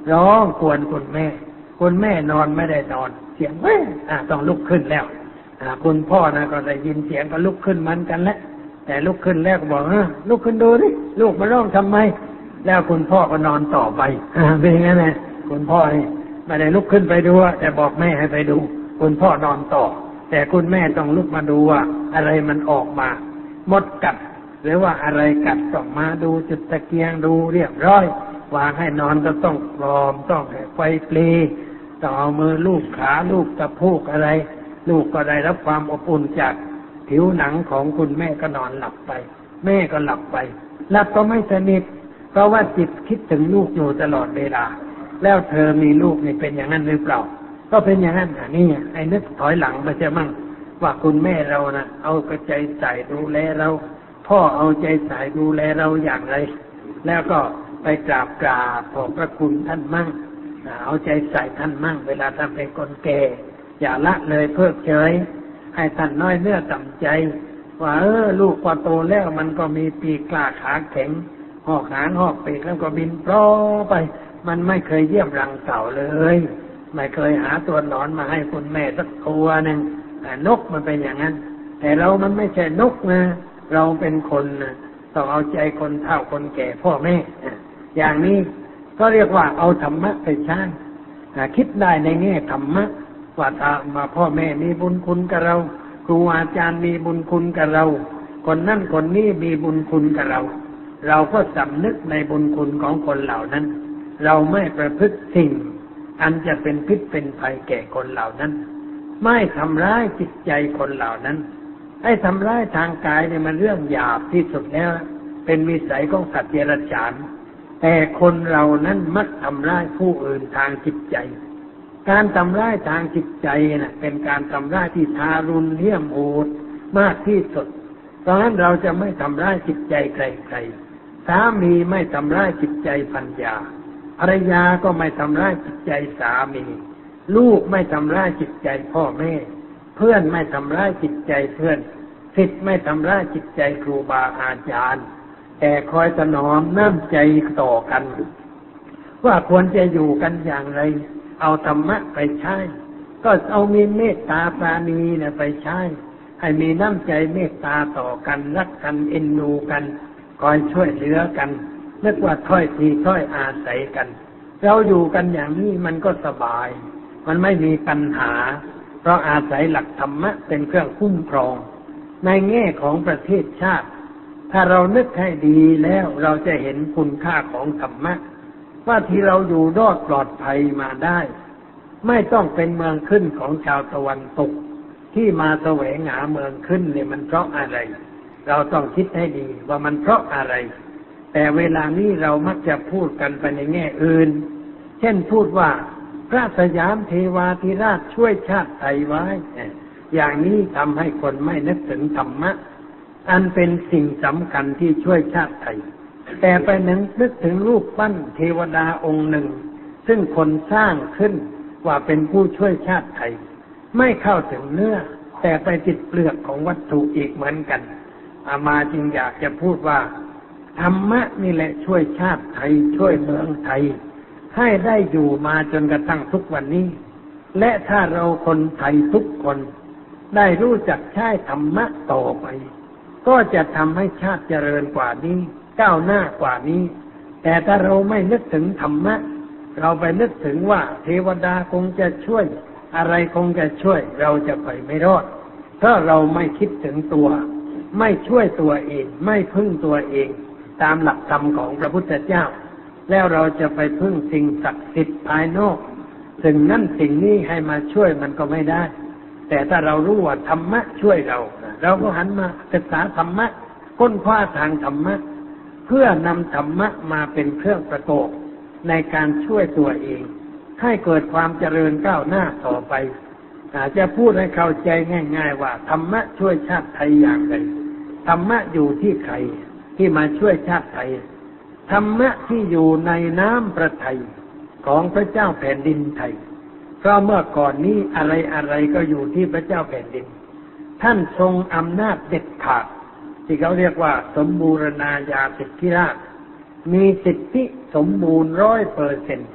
ร้องกวนคุณแม่คุณแม่นอนไม่ได้นอนเสียงแว่อ่าต้องลุกขึ้นแล้วอ่าคุณพ่อนะก็ได้ยินเสียงก็ลุกขึ้นเหมือนกันแหละแต่ลุกขึ้นแล้วก็บอกเออลุกขึ้นดูดิลูกมาร้องทำไมแล้วคุณพ่อก็นอนต่อไปอ่าเป็นอย่างนั้นแหละคุณพ่อนี่ไม่ได้ลุกขึ้นไปดูแต่บอกแม่ให้ไปดูคุณพ่อนอนต่อแต่คุณแม่ต้องลุกมาดูว่าอะไรมันออกมามดกัดหรือว่าอะไรกัดต้องมาดูจุดตะเกียงดูเรียบร้อยวางให้นอนก็ต้องปลอมต้องไฟเปลต้องเอามือลูบขาลูบตะโพกอะไรลูกก็ได้รับความอบอุ่นจากผิวหนังของคุณแม่ก็นอนหลับไปแม่ก็หลับไปหลับก็ไม่สนิทเพราะว่าจิตคิดถึงลูกอยู่ตลอดเวลาแล้วเธอมีลูกนี่เป็นอย่างนั้นหรือเปล่าก็เป็นอย่างนั้นอ่ะนี่ไอ้นึกถอยหลังไปเสียมั่งว่าคุณแม่เรานะเอาใจใส่ดูแลเราพ่อเอาใจใส่ดูแลเราอย่างไรแล้วก็ไปกราบกราบขอบพระคุณท่านมั่งเอาใจใส่ท่านมั่งเวลาท่านเป็นคนแก่อย่าละเลยเพิกเฉยให้ท่านน้อยเนื้อต่ำใจว่าเออลูกพอโตแล้วมันก็มีปีกกล้าขาแข็งหอกหางหอกปีกแล้วก็บินปลอไปมันไม่เคยเยี่ยมรังเต่าเลยไม่เคยหาตัวหนอนมาให้คุณแม่สักตัวหนึ่งแต่นกมันเป็นอย่างนั้นแต่เรามันไม่ใช่นกนะเราเป็นคนนะต้องเอาใจคนเฒ่าคนแก่พ่อแม่อย่างนี้ก็เรียกว่าเอาธรรมะไปใช้คิดได้ในแง่ธรรมะว่าตามาพ่อแม่มีบุญคุณกับเราครูอาจารย์มีบุญคุณกับเราคนนั่นคนนี้มีบุญคุณกับเราเราก็สำนึกในบุญคุณของคนเหล่านั้นเราไม่ประพฤติสิ่งอันจะเป็นพิษเป็นภัยแก่คนเหล่านั้นไม่ทำร้ายจิตใจคนเหล่านั้นไอ้ทำร้ายทางกายเนี่ยมันเรื่องหยาบที่สุดแล้วเป็นวิสัยของสัตว์เดรัจฉานแต่คนเรานั้นมักทำร้ายผู้อื่นทางจิตใจการทำร้ายทางจิตใจน่ะเป็นการทำร้ายที่ทารุณเหี้ยมโหดมากที่สุดเพราะฉะนั้นเราจะไม่ทำร้ายจิตใจใครๆสามีไม่ทำร้ายจิตใจภรรยาภรรยาก็ไม่ทำร้ายจิตใจสามีลูกไม่ทำร้ายจิตใจพ่อแม่เพื่อนไม่ทำร้ายจิตใจเพื่อนศิษย์ไม่ทำร้ายจิตใจครูบาอาจารย์แต่คอยถนอมน้ำใจต่อกันว่าควรจะอยู่กันอย่างไรเอาธรรมะไปใช้ก็เอามีเมตตาปราณีเนี่ยไปใช้ให้มีน้ำใจเมตตาต่อกันรักกันเอ็นดูกันคอยช่วยเหลือกันนึกว่าถ้อยทีถ้อยอาศัยกันเราอยู่กันอย่างนี้มันก็สบายมันไม่มีปัญหาเพราะอาศัยหลักธรรมะเป็นเครื่องคุ้มครองในแง่ของประเทศชาติถ้าเรานึกให้ดีแล้วเราจะเห็นคุณค่าของธรรมะว่าที่เราอยู่รอดปลอดภัยมาได้ไม่ต้องเป็นเมืองขึ้นของชาวตะวันตกที่มาแสวงหาเมืองขึ้นเนี่ยมันเพราะอะไรเราต้องคิดให้ดีว่ามันเพราะอะไรแต่เวลานี้เรามักจะพูดกันไปในแง่อื่นเช่นพูดว่าพระสยามเทวาธิราชช่วยชาติไทยไว้อย่างนี้ทำให้คนไม่นึกถึงธรรมะอันเป็นสิ่งสำคัญที่ช่วยชาติไทยแต่ไปนึกถึงรูปปั้นเทวดาองค์หนึ่งซึ่งคนสร้างขึ้นว่าเป็นผู้ช่วยชาติไทยไม่เข้าถึงเนื้อแต่ไปติดเปลือกของวัตถุอีกเหมือนกันอามาจึงอยากจะพูดว่าธรรมะนี่แหละช่วยชาติไทยช่วยเมืองไทยให้ได้อยู่มาจนกระทั่งทุกวันนี้และถ้าเราคนไทยทุกคนได้รู้จักใช้ธรรมะต่อไปก็จะทำให้ชาติเจริญกว่านี้ก้าวหน้ากว่านี้แต่ถ้าเราไม่นึกถึงธรรมะเราไปนึกถึงว่าเทวดาคงจะช่วยอะไรคงจะช่วยเราจะไปไม่รอดเพราะเราไม่คิดถึงตัวไม่ช่วยตัวเองไม่พึ่งตัวเองตามหลักธรรมของพระพุทธเจ้าแล้วเราจะไปพึ่งสิ่งศักดิ์สิทธิ์ภายนอกสิ่งนั้นสิ่งนี้ให้มาช่วยมันก็ไม่ได้แต่ถ้าเรารู้ว่าธรรมะช่วยเราเราก็หันมาศึกษาธรรมะค้นคว้าทางธรรมะเพื่อนำธรรมะมาเป็นเครื่องประกอบในการช่วยตัวเองให้เกิดความเจริญก้าวหน้าต่อไปอาจจะพูดให้เข้าใจง่ายๆว่าธรรมะช่วยชาติไทยอย่างไรธรรมะอยู่ที่ใครที่มาช่วยชาติไทยธรรมะที่อยู่ในน้ำพระทัยของพระเจ้าแผ่นดินไทยเพราะเมื่อก่อนนี้อะไรอะไรก็อยู่ที่พระเจ้าแผ่นดินท่านทรงอำนาจเด็ดขาดที่เขาเรียกว่าสมบูรณาญาสิทธิราชมีสิทธิสมบูรณ์ร้อยเปอร์เซ็นต์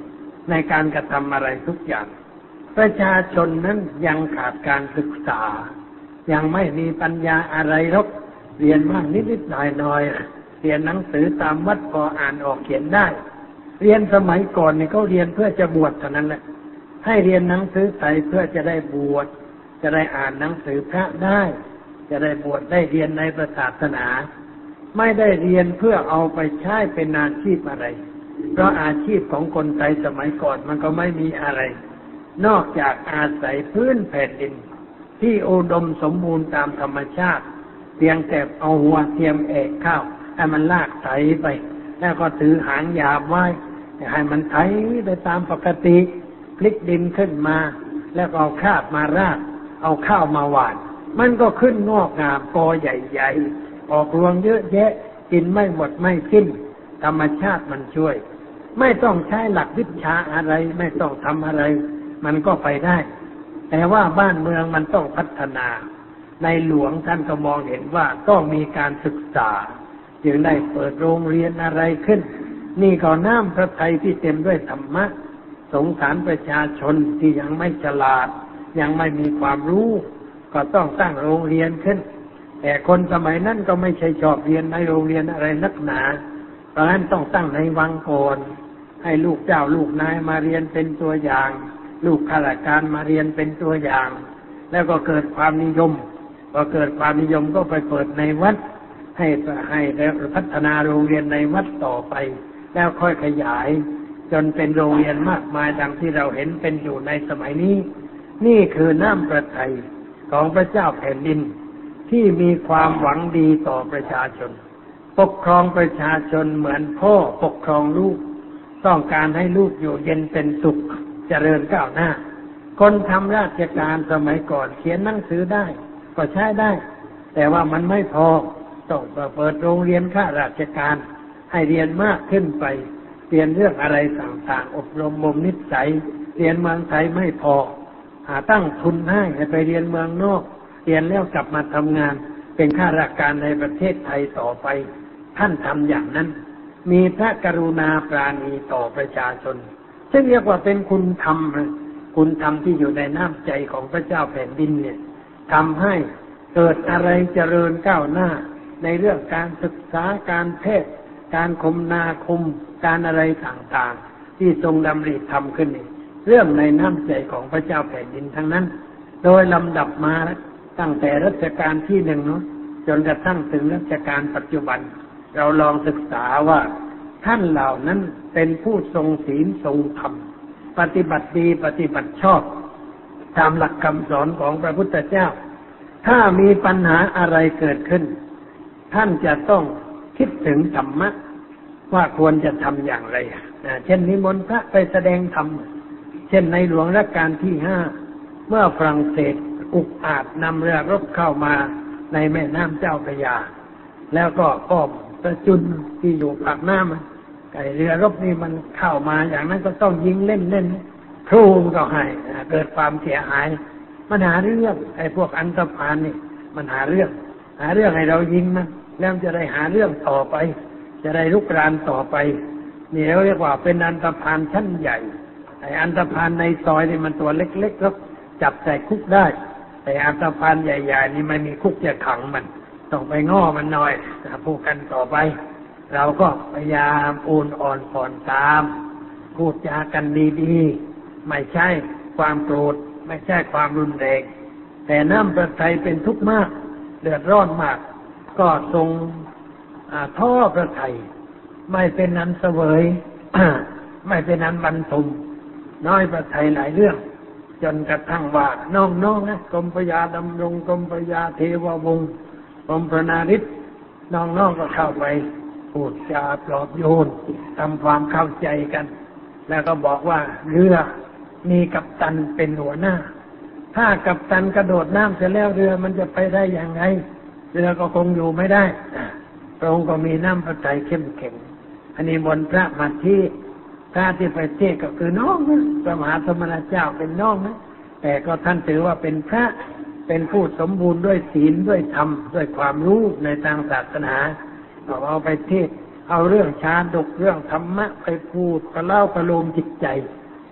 ในการกระทำอะไรทุกอย่างประชาชนนั้นยังขาดการศึกษายังไม่มีปัญญาอะไรหรอกเรียนบ้างนิดๆหน่อยๆเรียนหนังสือตามวัดพออ่านออกเขียนได้เรียนสมัยก่อนนี่เขาเรียนเพื่อจะบวชเท่านั้นแหละให้เรียนหนังสือไทยเพื่อจะได้บวชจะได้อ่านหนังสือพระได้จะได้บวชได้เรียนในศาสนาไม่ได้เรียนเพื่อเอาไปใช้เป็นอาชีพอะไรเพราะอาชีพของคนไทยสมัยก่อนมันก็ไม่มีอะไรนอกจากอาศัยพื้นแผ่นดินที่อุดมสมบูรณ์ตามธรรมชาติเพียงแต่เอาหัวเทียมเอกข้าวให้มันลากไถไปแล้วก็ถือหางยาวไว้ให้มันไถไปตามปกติพลิกดินขึ้นมาแล้วก็เอาคาบมาราดเอาข้าวมาหว่านมันก็ขึ้นงอกงามกอใหญ่ๆออกรวงเยอะแยะกินไม่หมดไม่สิ้นธรรมชาติมันช่วยไม่ต้องใช้หลักวิชาอะไรไม่ต้องทำอะไรมันก็ไปได้แต่ว่าบ้านเมืองมันต้องพัฒนาในหลวงท่านก็มองเห็นว่าต้องมีการศึกษาจึงได้เปิดโรงเรียนอะไรขึ้นนี่ก็น้ำพระทัยที่เต็มด้วยธรรมะสงสารประชาชนที่ยังไม่ฉลาดยังไม่มีความรู้ก็ต้องตั้งโรงเรียนขึ้นแต่คนสมัยนั้นก็ไม่ใช่ชอบเรียนในโรงเรียนอะไรนักหนาเพราะฉะนั้นต้องตั้งในวังก่อนให้ลูกเจ้าลูกนายมาเรียนเป็นตัวอย่างลูกข้าราชการมาเรียนเป็นตัวอย่างแล้วก็เกิดความนิยมพอเกิดความนิยมก็ไปเปิดในวัดให้ให้พัฒนาโรงเรียนในวัดต่อไปแล้วค่อยขยายจนเป็นโรงเรียนมากมายดังที่เราเห็นเป็นอยู่ในสมัยนี้นี่คือน้ำพระทัยของพระเจ้าแผ่นดินที่มีความหวังดีต่อประชาชนปกครองประชาชนเหมือนพ่อปกครองลูกต้องการให้ลูกอยู่เย็นเป็นสุขเจริญก้าวหน้าคนทำราชการสมัยก่อนเขียนหนังสือได้ก็ใช้ได้แต่ว่ามันไม่พอต้องเปิดโรงเรียนข้าราชการให้เรียนมากขึ้นไปเรียนเรื่องอะไรต่างๆอบรมบ่มนิสัยเรียนเมืองไทยไม่พอหาตั้งทุนให้ให้ไปเรียนเมืองนอกเรียนแล้วกลับมาทำงานเป็นข้าราชการในประเทศไทยต่อไปท่านทำอย่างนั้นมีพระกรุณาปราณีต่อประชาชนซึ่งเรียกว่าเป็นคุณธรรมคุณธรรมที่อยู่ในน้ำใจของพระเจ้าแผ่นดินเนี่ยทำให้เกิดอะไรเจริญก้าวหน้าในเรื่องการศึกษาการแพทย์การคมนาคมการอะไรต่างๆที่ทรงดำริทำขึ้นนี่เรื่องในน้ำใจของพระเจ้าแผ่นดินทั้งนั้นโดยลำดับมาตั้งแต่รัชกาลที่หนึ่งจนกระทั่งถึงรัชกาลปัจจุบันเราลองศึกษาว่าท่านเหล่านั้นเป็นผู้ทรงศีลทรงธรรมปฏิบัติดีปฏิบัติชอบตามหลักคำสอนของพระพุทธเจ้าถ้ามีปัญหาอะไรเกิดขึ้นท่านจะต้องคิดถึงธรรมะว่าควรจะทำอย่างไรเช่นนิมนต์พระไปแสดงธรรมเช่นในหลวงรัชกาลที่ห้าเมื่อฝรั่งเศสอุกอาจนำเรือรบเข้ามาในแม่น้ำเจ้าพระยาแล้วก็ป้อมประจุนที่อยู่ปากน้ำไก่เรือรบนี่มันเข้ามาอย่างนั้นก็ต้องยิงเล่นเล่นครูก็ให้เกิดความเสียหายมันหาเรื่องไอ้พวกอันธพาลนี่มันหาเรื่องหาเรื่องให้เรายิงมันแล้วจะได้หาเรื่องต่อไปจะได้ลุกรานต่อไปนี่เราเรียกว่าเป็นอันธพาลชั้นใหญ่ไอ้อันธพาลในซอยนี่มันตัวเล็กๆแล้วจับใส่คุกได้แต่อันธพาลใหญ่ๆนี่ไม่มีคุกจะขังมันต้องไปง้อมันหน่อยพูดกันต่อไปเราก็พยายามอ่อนอ่อนผ่อนตามพูดจากันดีๆไม่ใช่ความโกรธไม่ใช่ความรุนแรงแต่น้ำพระทัยเป็นทุกข์มากเดือดร้อนมากก็ทรงท้อพระทัยไม่เป็นนั้นเสวย ไม่เป็นนั้นบรรทมน้อยพระทัยหลายเรื่องจนกระทั่งว่าน้องๆนะกรมพระยาดำรงกรมพระยาเทววงศ์กรมพระนาริศน้องๆก็เข้าไปพูดจาปลอบโยนทำความเข้าใจกันแล้วก็บอกว่าเรือมีกัปตันเป็นหัวหน้าถ้ากัปตันกระโดดน้ำเสร็จแล้วเรือมันจะไปได้อย่างไรเรือก็คงอยู่ไม่ได้พระองค์ก็มีน้ำพระทัยเข้มแข็งอันนี้มนต์พระมาที่พระที่ไปเทศก็คือน้องนะพระมหาสมณเจ้าเป็นน้องนะแต่ก็ท่านถือว่าเป็นพระเป็นผู้สมบูรณ์ด้วยศีลด้วยธรรมด้วยความรู้ในทางศาสนาเอาไปเทศเอาเรื่องชาดกเรื่องธรรมะไปพูดประเล่าประโลมจิตใจ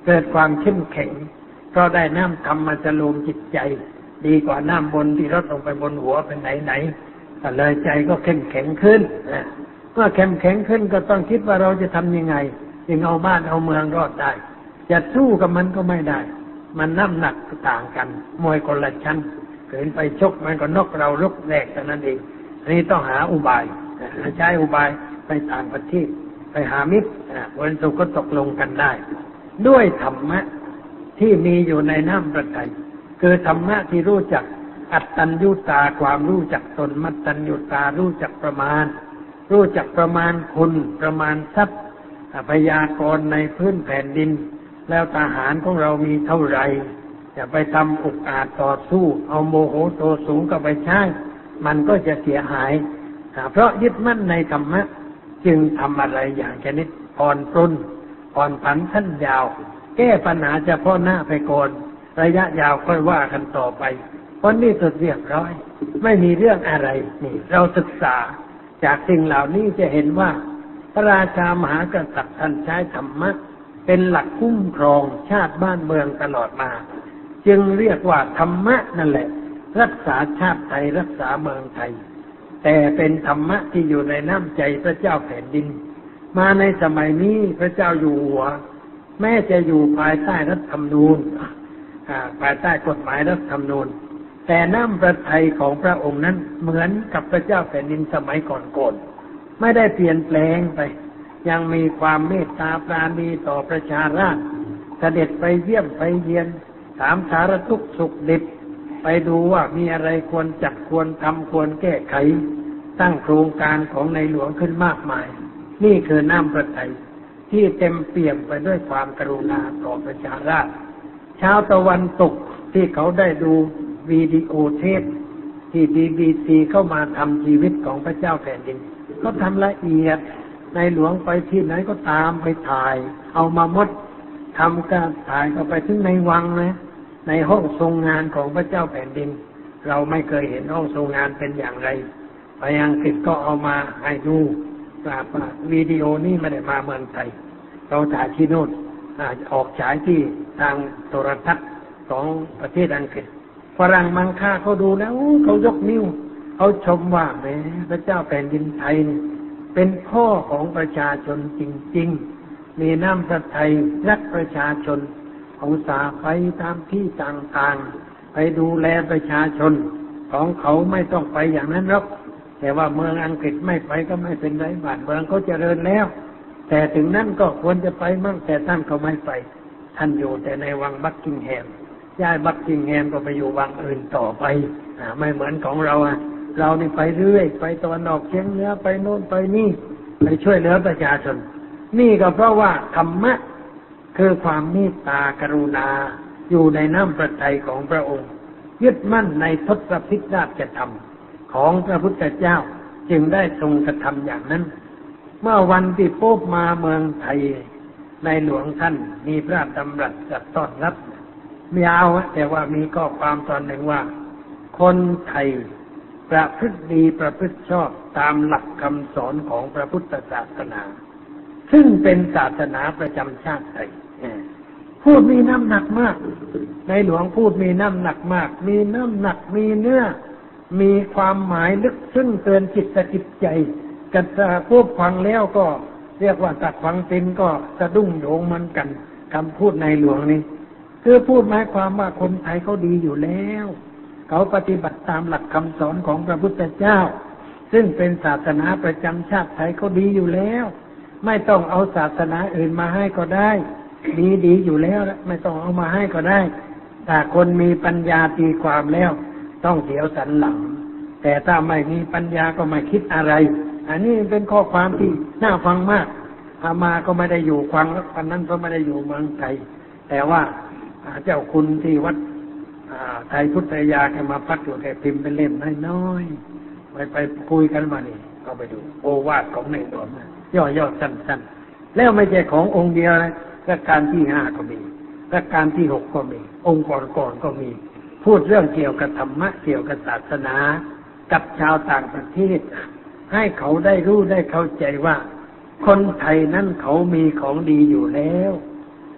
เกิดความเข้มแข็งเพราะได้น้ำธรรมมาสโลมจิตใจดีกว่าน้ำบนที่รดลงไปบนหัวเป็นไหนๆก็เลยใจก็เข้มแข็งขึ้นเมื่อเข้มแข็งขึ้นก็ต้องคิดว่าเราจะทำยังไงจึงเอาบ้านเอาเมืองรอดได้จะสู้กับมันก็ไม่ได้มันน้ำหนักต่างกันมวยคนละชั้นเกินไปชกมันก็นกเราลุกแรกเท่านั้นเองอันนี้ต้องหาอุบายใช้อุบายไปต่างประเทศไปหามิตรวันสุขก็ตกลงกันได้ด้วยธรรมะที่มีอยู่ในน้ำพระทัยคือธรรมะที่รู้จักอัตตัญญูตาความรู้จักตนมัตตัญญูตารู้จักประมาณรู้จักประมาณคุณประมาณทรัพย์พยากรณ์ในพื้นแผ่นดินแล้วทหารของเรามีเท่าไหร่จะไปทำอุกอาจต่อสู้เอาโมโหโตสูงก็ไปใช้มันก็จะเสียหายเพราะยึดมั่นในธรรมะจึงทำอะไรอย่างชนิดผ่อนปรนผ่อนผันขั้นยาวแก้ปัญหาเฉพาะหน้าไปก่อนระยะยาวค่อยว่ากันต่อไปวันนี้สุดเรียบร้อยไม่มีเรื่องอะไรนี่เราศึกษาจากสิ่งเหล่านี้จะเห็นว่าพระราชามหากษัตริย์ท่านใช้ธรรมะเป็นหลักคุ้มครองชาติบ้านเมืองตลอดมาจึงเรียกว่าธรรมะนั่นแหละรักษาชาติไทยรักษาเมืองไทยแต่เป็นธรรมะที่อยู่ในน้ำใจพระเจ้าแผ่นดินมาในสมัยนี้พระเจ้าอยู่หัวแม้จะอยู่ภายใต้รัฐธรรมนูญภายใต้กฎหมายรัฐธรรมนูญแต่น้ำพระทัยของพระองค์นั้นเหมือนกับพระเจ้าแผ่นดินสมัยก่อนๆไม่ได้เปลี่ยนแปลงไปยังมีความเมตตาปราณีต่อประชาราษฎร์เสด็จไปเยี่ยมไปเยียนถามสารทุกข์สุขดิบไปดูว่ามีอะไรควรจัดควรทำควรแก้ไขตั้งโครงการของในหลวงขึ้นมากมายนี่คือน้ำพระทัยที่เต็มเปี่ยมไปด้วยความกรุณาต่อประชาราษฎร์ชาวตะวันตกที่เขาได้ดูวิดีโอเทปที่ บี บี ซี เข้ามาทำชีวิตของพระเจ้าแผ่นดินเขาทำละเอียดในหลวงไปที่ไหนก็ตามไปถ่ายเอามามดทำการถ่ายเข้าไปถึงในวังนะในห้องทรงงานของพระเจ้าแผ่นดินเราไม่เคยเห็นห้องทรงงานเป็นอย่างไรไปอังกฤษก็เอามาให้ดูว่าวิดีโอนี้ไม่ได้มาเมืองไทยเราถ่ายที่โน่นออกฉายที่ทางโทรทัศน์ของประเทศอังกฤษฝรั่งมังค่าเขาดูแล้วเขายกนิ้วเขาชมว่าแม้พระเจ้าแผ่นดินไทยเป็นพ่อของประชาชนจริงๆมีน้ำพระทัยรักประชาชนเอาสาไปตามที่ต่างๆไปดูแลประชาชนของเขาไม่ต้องไปอย่างนั้นหรอกแต่ว่าเมืองอังกฤษไม่ไปก็ไม่เป็นไรบ้านเมืองเขาเจริญแล้วแต่ถึงนั้นก็ควรจะไปมั่งแต่ท่านก็ไม่ไปท่านอยู่แต่ในวังบักกิงแฮมย้ายบักกิงแฮมก็ไปอยู่วังอื่นต่อไปอ่าไม่เหมือนของเราอ่ะเรานี่ไปเรื่อยไปตะวันออกเฉียงเหนือไปโน่นไปนี่ไปช่วยเหลือประชาชนนี่ก็เพราะว่าธรรมะคือความเมตตากรุณาอยู่ในน้ำพระทัยของพระองค์ยึดมั่นในทศพิธราชธรรมของพระพุทธเจ้าจึงได้ทรงกระทำอย่างนั้นเมื่อวันที่โป๊ปมาเมืองไทยในหลวงท่านมีพระดำรัสจัดต้อนรับไม่เอาแต่ว่ามีข้อความตอนหนึ่งว่าคนไทยประพฤติดีประพฤติชอบตามหลักคำสอนของพระพุทธศาสนาซึ่งเป็นศาสนาประจำชาติไทยพูดมีน้ำหนักมากในหลวงพูดมีน้ำหนักมากมีน้ำหนักมีเนื้อมีความหมายลึกซึ้งเตือนจิตสะกิดใจกันผู้ฟังแล้วก็เรียกว่าตัดฟังตินก็สะดุ้งโยงเหมือนกันคำพูดในหลวงนี้คือพูดหมายความว่าคนไทยเขาดีอยู่แล้วเขาปฏิบัติตามหลักคำสอนของพระพุทธเจ้าซึ่งเป็นศาสนาประจำชาติไทยเขาดีอยู่แล้วไม่ต้องเอาศาสนาอื่นมาให้ก็ได้ดีดีอยู่แล้วไม่ต้องเอามาให้ก็ได้ถ้าคนมีปัญญาตีความแล้วต้องเสียวสันหลังแต่ถ้าไม่มีปัญญาก็ไม่คิดอะไรอันนี้เป็นข้อความที่น่าฟังมากอามาก็ไม่ได้อยู่ฟังแล้ววันนั้นก็ไม่ได้อยู่เมืองไทยแต่ว่าเจ้าคุณที่วัดไทยพุทธยาแกมาพักอยู่แกพิมพ์เป็นเล่มน้อยๆไปไปคุยกันมานี่ก็ไปดูโอวาทของในหลวงย่อๆสั้นๆแล้วไม่ใช่ขององค์เดียวนะรัชกาลที่ห้าก็มีรัชกาลที่หกก็มีองค์ก่อนๆก็มีพูดเรื่องเกี่ยวกับธรรมะเกี่ยวกับศาสนากับชาวต่างประเทศให้เขาได้รู้ได้เข้าใจว่าคนไทยนั้นเขามีของดีอยู่แล้ว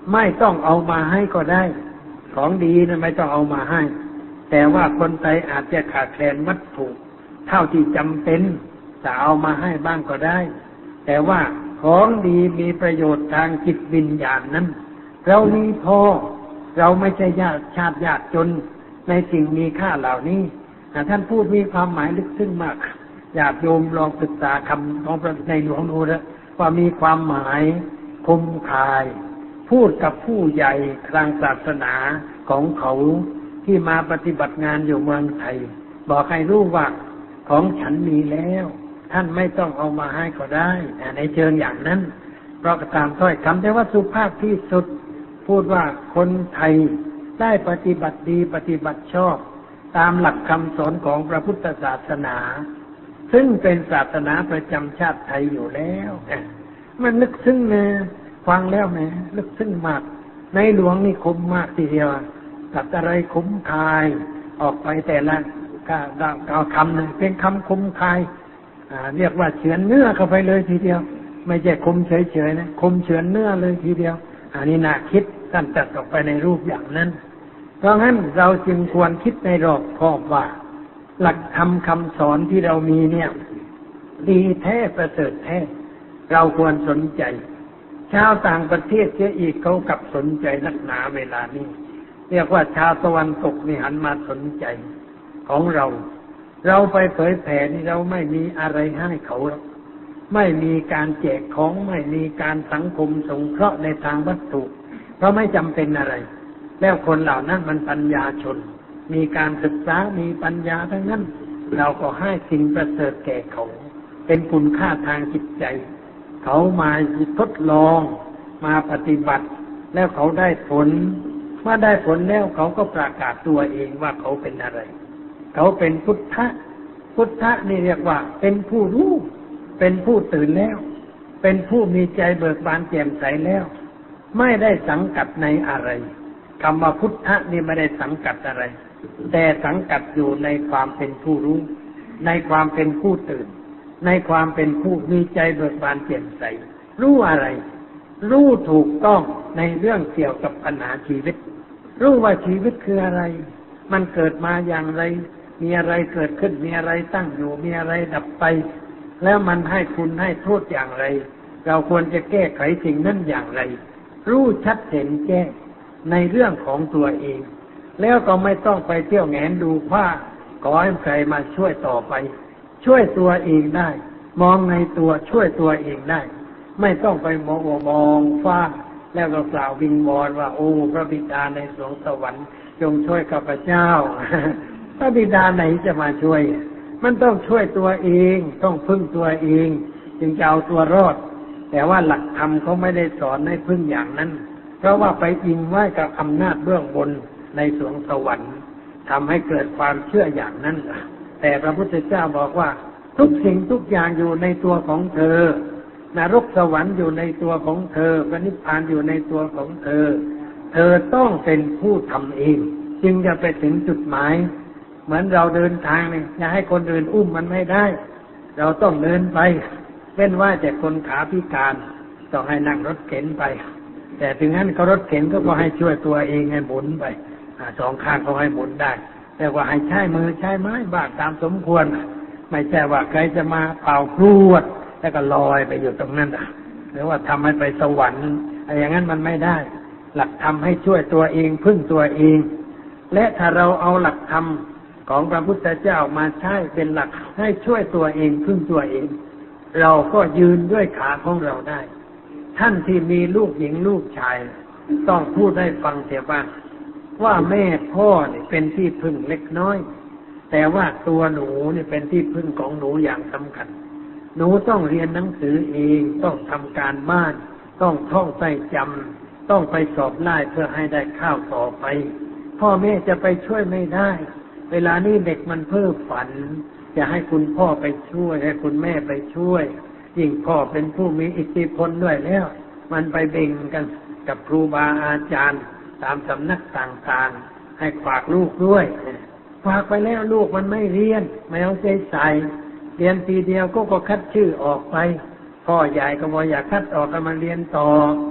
ไม่ต้องเอามาให้ก็ได้ของดีนะไม่ต้องเอามาให้แต่ว่าคนไทยอาจจะขาดแคลนวัตถุเท่าที่จำเป็นจะเอามาให้บ้างก็ได้แต่ว่าของดีมีประโยชน์ทางจิตวิญญาณนั้นเรามีพอเราไม่ใช่ญาติชาติยากจนในสิ่งมีค่าเหล่านี้ท่านพูดมีความหมายลึกซึ้งมากญาติโยมลองศึกษาคำของพระในหลวงดูนะว่ามีความหมายคมคายพูดกับผู้ใหญ่ทางศาสนาของเขาที่มาปฏิบัติงานอยู่เมืองไทยบอกให้รู้ว่าของฉันมีแล้วท่านไม่ต้องเอามาให้ก็ได้ในเชิงอย่างนั้นเพราะตามถ้อยคำแต่ว่าสุภาพที่สุดพูดว่าคนไทยได้ปฏิบัติดีปฏิบัติชอบตามหลักคำสอนของพระพุทธศาสนาซึ่งเป็นศาสนาประจำชาติไทยอยู่แล้วมันลึกซึ้งนะฟังแล้วนะลึกซึ้งมากในหลวงนี่คมมากทีเดียวตัดอะไรคมคายออกไปแต่ละก้าวคำหนึ่งเป็นคำคมคายเรียกว่าเฉือนเนื้อเข้าไปเลยทีเดียวไม่ใช่คมเฉยๆนะคมเฉือนเนื้อเลยทีเดียวอันนี้น่าคิดท่านจัดออกไปในรูปอย่างนั้นเพราะงั้นเราจึงควรคิดในรอบคอบว่าหลักธรรมคำสอนที่เรามีเนี่ยดีแท้ประเสริฐแท้เราควรสนใจชาวต่างประเทศเสียอีกเขากลับสนใจนักหนาเวลานี้เรียกว่าชาวตะวันตกนี่หันมาสนใจของเราเราไปเผยแผ่นี่เราไม่มีอะไรให้เขาไม่มีการแจกของไม่มีการสังคมสงเคราะห์ในทางวัตถุเพราะไม่จำเป็นอะไรแล้วคนเหล่านั้นมันปัญญาชนมีการศึกษามีปัญญาทั้งนั้นเราก็ให้สิ่งประเสริฐแก่เขาเป็นคุณค่าทางจิตใจเขามาทดลองมาปฏิบัติแล้วเขาได้ผลเมื่อได้ผลแล้วเขาก็ประกาศตัวเองว่าเขาเป็นอะไรเขาเป็นพุทธะพุทธะนี่เรียกว่าเป็นผู้รู้เป็นผู้ตื่นแล้วเป็นผู้มีใจเบิกบานแจ่มใสแล้วไม่ได้สังกัดในอะไรคำว่าพุทธะนี่ไม่ได้สังกัดอะไรแต่สังกัดอยู่ในความเป็นผู้รู้ในความเป็นผู้ตื่นในความเป็นผู้มีใจเบิกบานแจ่มใสรู้อะไรรู้ถูกต้องในเรื่องเกี่ยวกับปัญหาชีวิตรู้ว่าชีวิตคืออะไรมันเกิดมาอย่างไรมีอะไรเกิดขึ้นมีอะไรตั้งอยู่มีอะไรดับไปแล้วมันให้คุณให้โทษอย่างไรเราควรจะแก้ไขสิ่งนั้นอย่างไรรู้ชัดเจนแจ้งในเรื่องของตัวเองแล้วก็ไม่ต้องไปเที่ยวแงนดูว่าขอให้ใครมาช่วยต่อไปช่วยตัวเองได้มองในตัวช่วยตัวเองได้ไม่ต้องไปมองมองฟ้าแล้วก็กล่าววิงวอนว่าโอ้พระบิดาในสวงสวรรค์จงช่วยข้าพเจ้าพระบิดาไหนจะมาช่วยมันต้องช่วยตัวเองต้องพึ่งตัวเองจึงจะเอาตัวรอดแต่ว่าหลักธรรมเขาไม่ได้สอนให้พึ่งอย่างนั้นเพราะว่าไปอิงไว้กับอำนาจเบื้องบนในสวงสวรรค์ทำให้เกิดความเชื่ออย่างนั้นแต่พระพุทธเจ้าบอกว่าทุกสิ่งทุกอย่างอยู่ในตัวของเธอนรกสวรรค์อยู่ในตัวของเธอพระนิพพานอยู่ในตัวของเธอเธอต้องเป็นผู้ทำเองจึงจะไปถึงจุดหมายเหมือนเราเดินทางเนี่ยอย่าให้คนอื่นอุ้มมันไม่ได้เราต้องเดินไปเว้นว่าแต่คนขาพิการต้องให้นั่งรถเข็นไปแต่ถึงนั้นเขารถเข็นก็ให้ช่วยตัวเองให้หมุนไปสองข้างเขาให้หมุนได้แต่ว่าให้ใช้มือใช้ไม้บ้างตามสมควรไม่ใช่ว่าใครจะมาเป่าพรวดแล้วก็ลอยไปอยู่ตรงนั้นหรือว่าทำให้ไปสวรรค์อะไรอย่างนั้นมันไม่ได้หลักธรรมให้ช่วยตัวเองพึ่งตัวเองและถ้าเราเอาหลักธรรมของพระพุทธเจ้ามาใช้เป็นหลักให้ช่วยตัวเองพึ่งตัวเองเราก็ยืนด้วยขาของเราได้ท่านที่มีลูกหญิงลูกชายต้องพูดให้ฟังเสียบ้างว่าแม่พ่อเนี่ยเป็นที่พึ่งเล็กน้อยแต่ว่าตัวหนูเนี่ยเป็นที่พึ่งของหนูอย่างสำคัญหนูต้องเรียนหนังสือเองต้องทำการบ้านต้องท่องใส่จำต้องไปสอบไล่เพื่อให้ได้ข้าวต่อไปพ่อแม่จะไปช่วยไม่ได้เวลานี้เด็กมันเพ้อฝันจะให้คุณพ่อไปช่วยให้คุณแม่ไปช่วยยิ่งพ่อเป็นผู้มีอิทธิพลด้วยแล้วมันไปเบ่งกันกับครูบาอาจารย์ตามสำนักต่างๆให้ฝากลูกด้วยฝากไปแล้วลูกมันไม่เรียนไม่เอาใจใส่เรียนปีเดียวก็ก็คัดชื่อออกไปพ่อใหญ่ก็บอกอยากคัดออกก็มาเรียนต่อ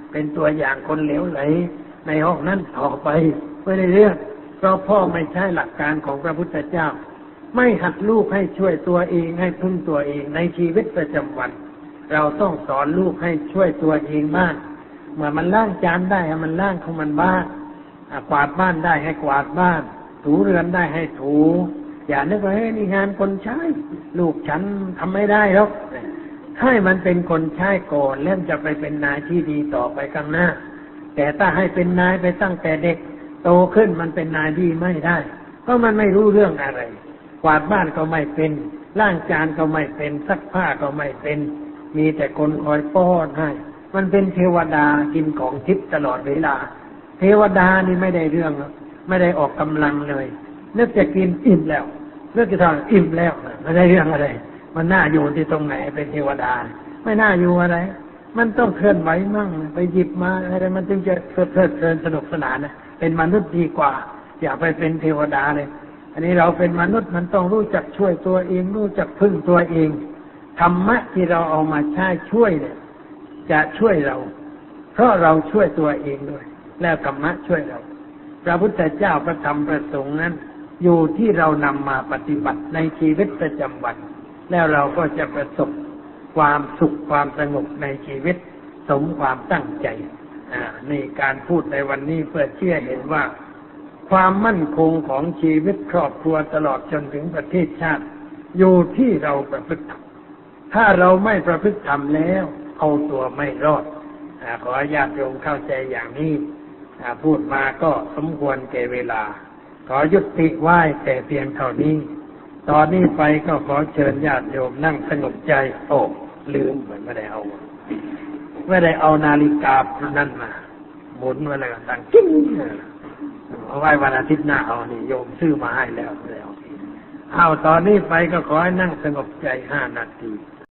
เป็นตัวอย่างคนเหลวไหลในห้องนั้นต่อไปไม่ได้เรื่องเพราะพ่อไม่ใช่หลักการของพระพุทธเจ้าไม่หัดลูกให้ช่วยตัวเองให้พึ่งตัวเองในชีวิตประจำวันเราต้องสอนลูกให้ช่วยตัวเองบ้างเมื่อมันล้างจานได้ให้มันล้างของมันบ้างกวาดบ้านได้ให้กวาดบ้านถูเรือนได้ให้ถูอย่านึกว่าเฮ้ยนี่งานคนใช้ลูกฉันทำไม่ได้หรอกให้มันเป็นคนใช้ก่อนแล้วจะไปเป็นนายที่ดีต่อไปข้างหน้าแต่ถ้าให้เป็นนายไปตั้งแต่เด็กโตขึ้นมันเป็นนายดีไม่ได้เพราะมันไม่รู้เรื่องอะไรกวาดบ้านก็ไม่เป็นล้างจานก็ไม่เป็นซักผ้าก็ไม่เป็นมีแต่คนคอยป้อนให้มันเป็นเทวดากินของทิพย์ตลอดเวลาเทวดานี่ไม่ได้เรื่องไม่ได้ออกกำลังเลยนึกจะกินอิ่มแล้วนึกจะทำอิ่มแล้วไม่ได้เรื่องอะไรมันน่าอยู่ที่ตรงไหนเป็นเทวดาไม่น่าอยู่อะไรมันต้องเคลื่อนไหวมั่งไปหยิบมาอะไรมันจึงจะเพลิดเพลินสนุกสนานนะเป็นมนุษย์ดีกว่าอย่าไปเป็นเทวดาเลยอันนี้เราเป็นมนุษย์มันต้องรู้จักช่วยตัวเองรู้จักพึ่งตัวเองธรรมะที่เราเอามาใช้ช่วยเนี่ยจะช่วยเราเพราะเราช่วยตัวเองด้วยแล้วธรรมะช่วยเราพระพุทธเจ้าพระธรรมพระสงฆ์นั้นอยู่ที่เรานำมาปฏิบัติในชีวิตประจำวันแล้วเราก็จะประสบความสุขความสงบในชีวิตสมความตั้งใจอ่านี่การพูดในวันนี้เพื่อเชื่อเห็นว่าความมั่นคงของชีวิตครอบครัวตลอดจนถึงประเทศชาติอยู่ที่เราประพฤติธรรมถ้าเราไม่ประพฤติธรรมแล้วเอาตัวไม่รอดอ่าขอญาติโยมเข้าใจอย่างนี้อ่าพูดมาก็สมควรแก่เวลาขอยุติไว้แต่เพียงเท่านี้ตอนนี้ไปก็ขอเชิญญาติโยมนั่งสงบใจโอ้ลืมเหมือนไม่ได้เอาไม่ได้เอานาฬิกานั่นมาหมุนไว้แล้วดังกิ้งเอาไว้วันอาทิตย์หน้าเอานี่โยมซื้อมาให้แล้วแล้วเอาตอนนี้ไปก็ขอให้นั่งสงบใจห้านาที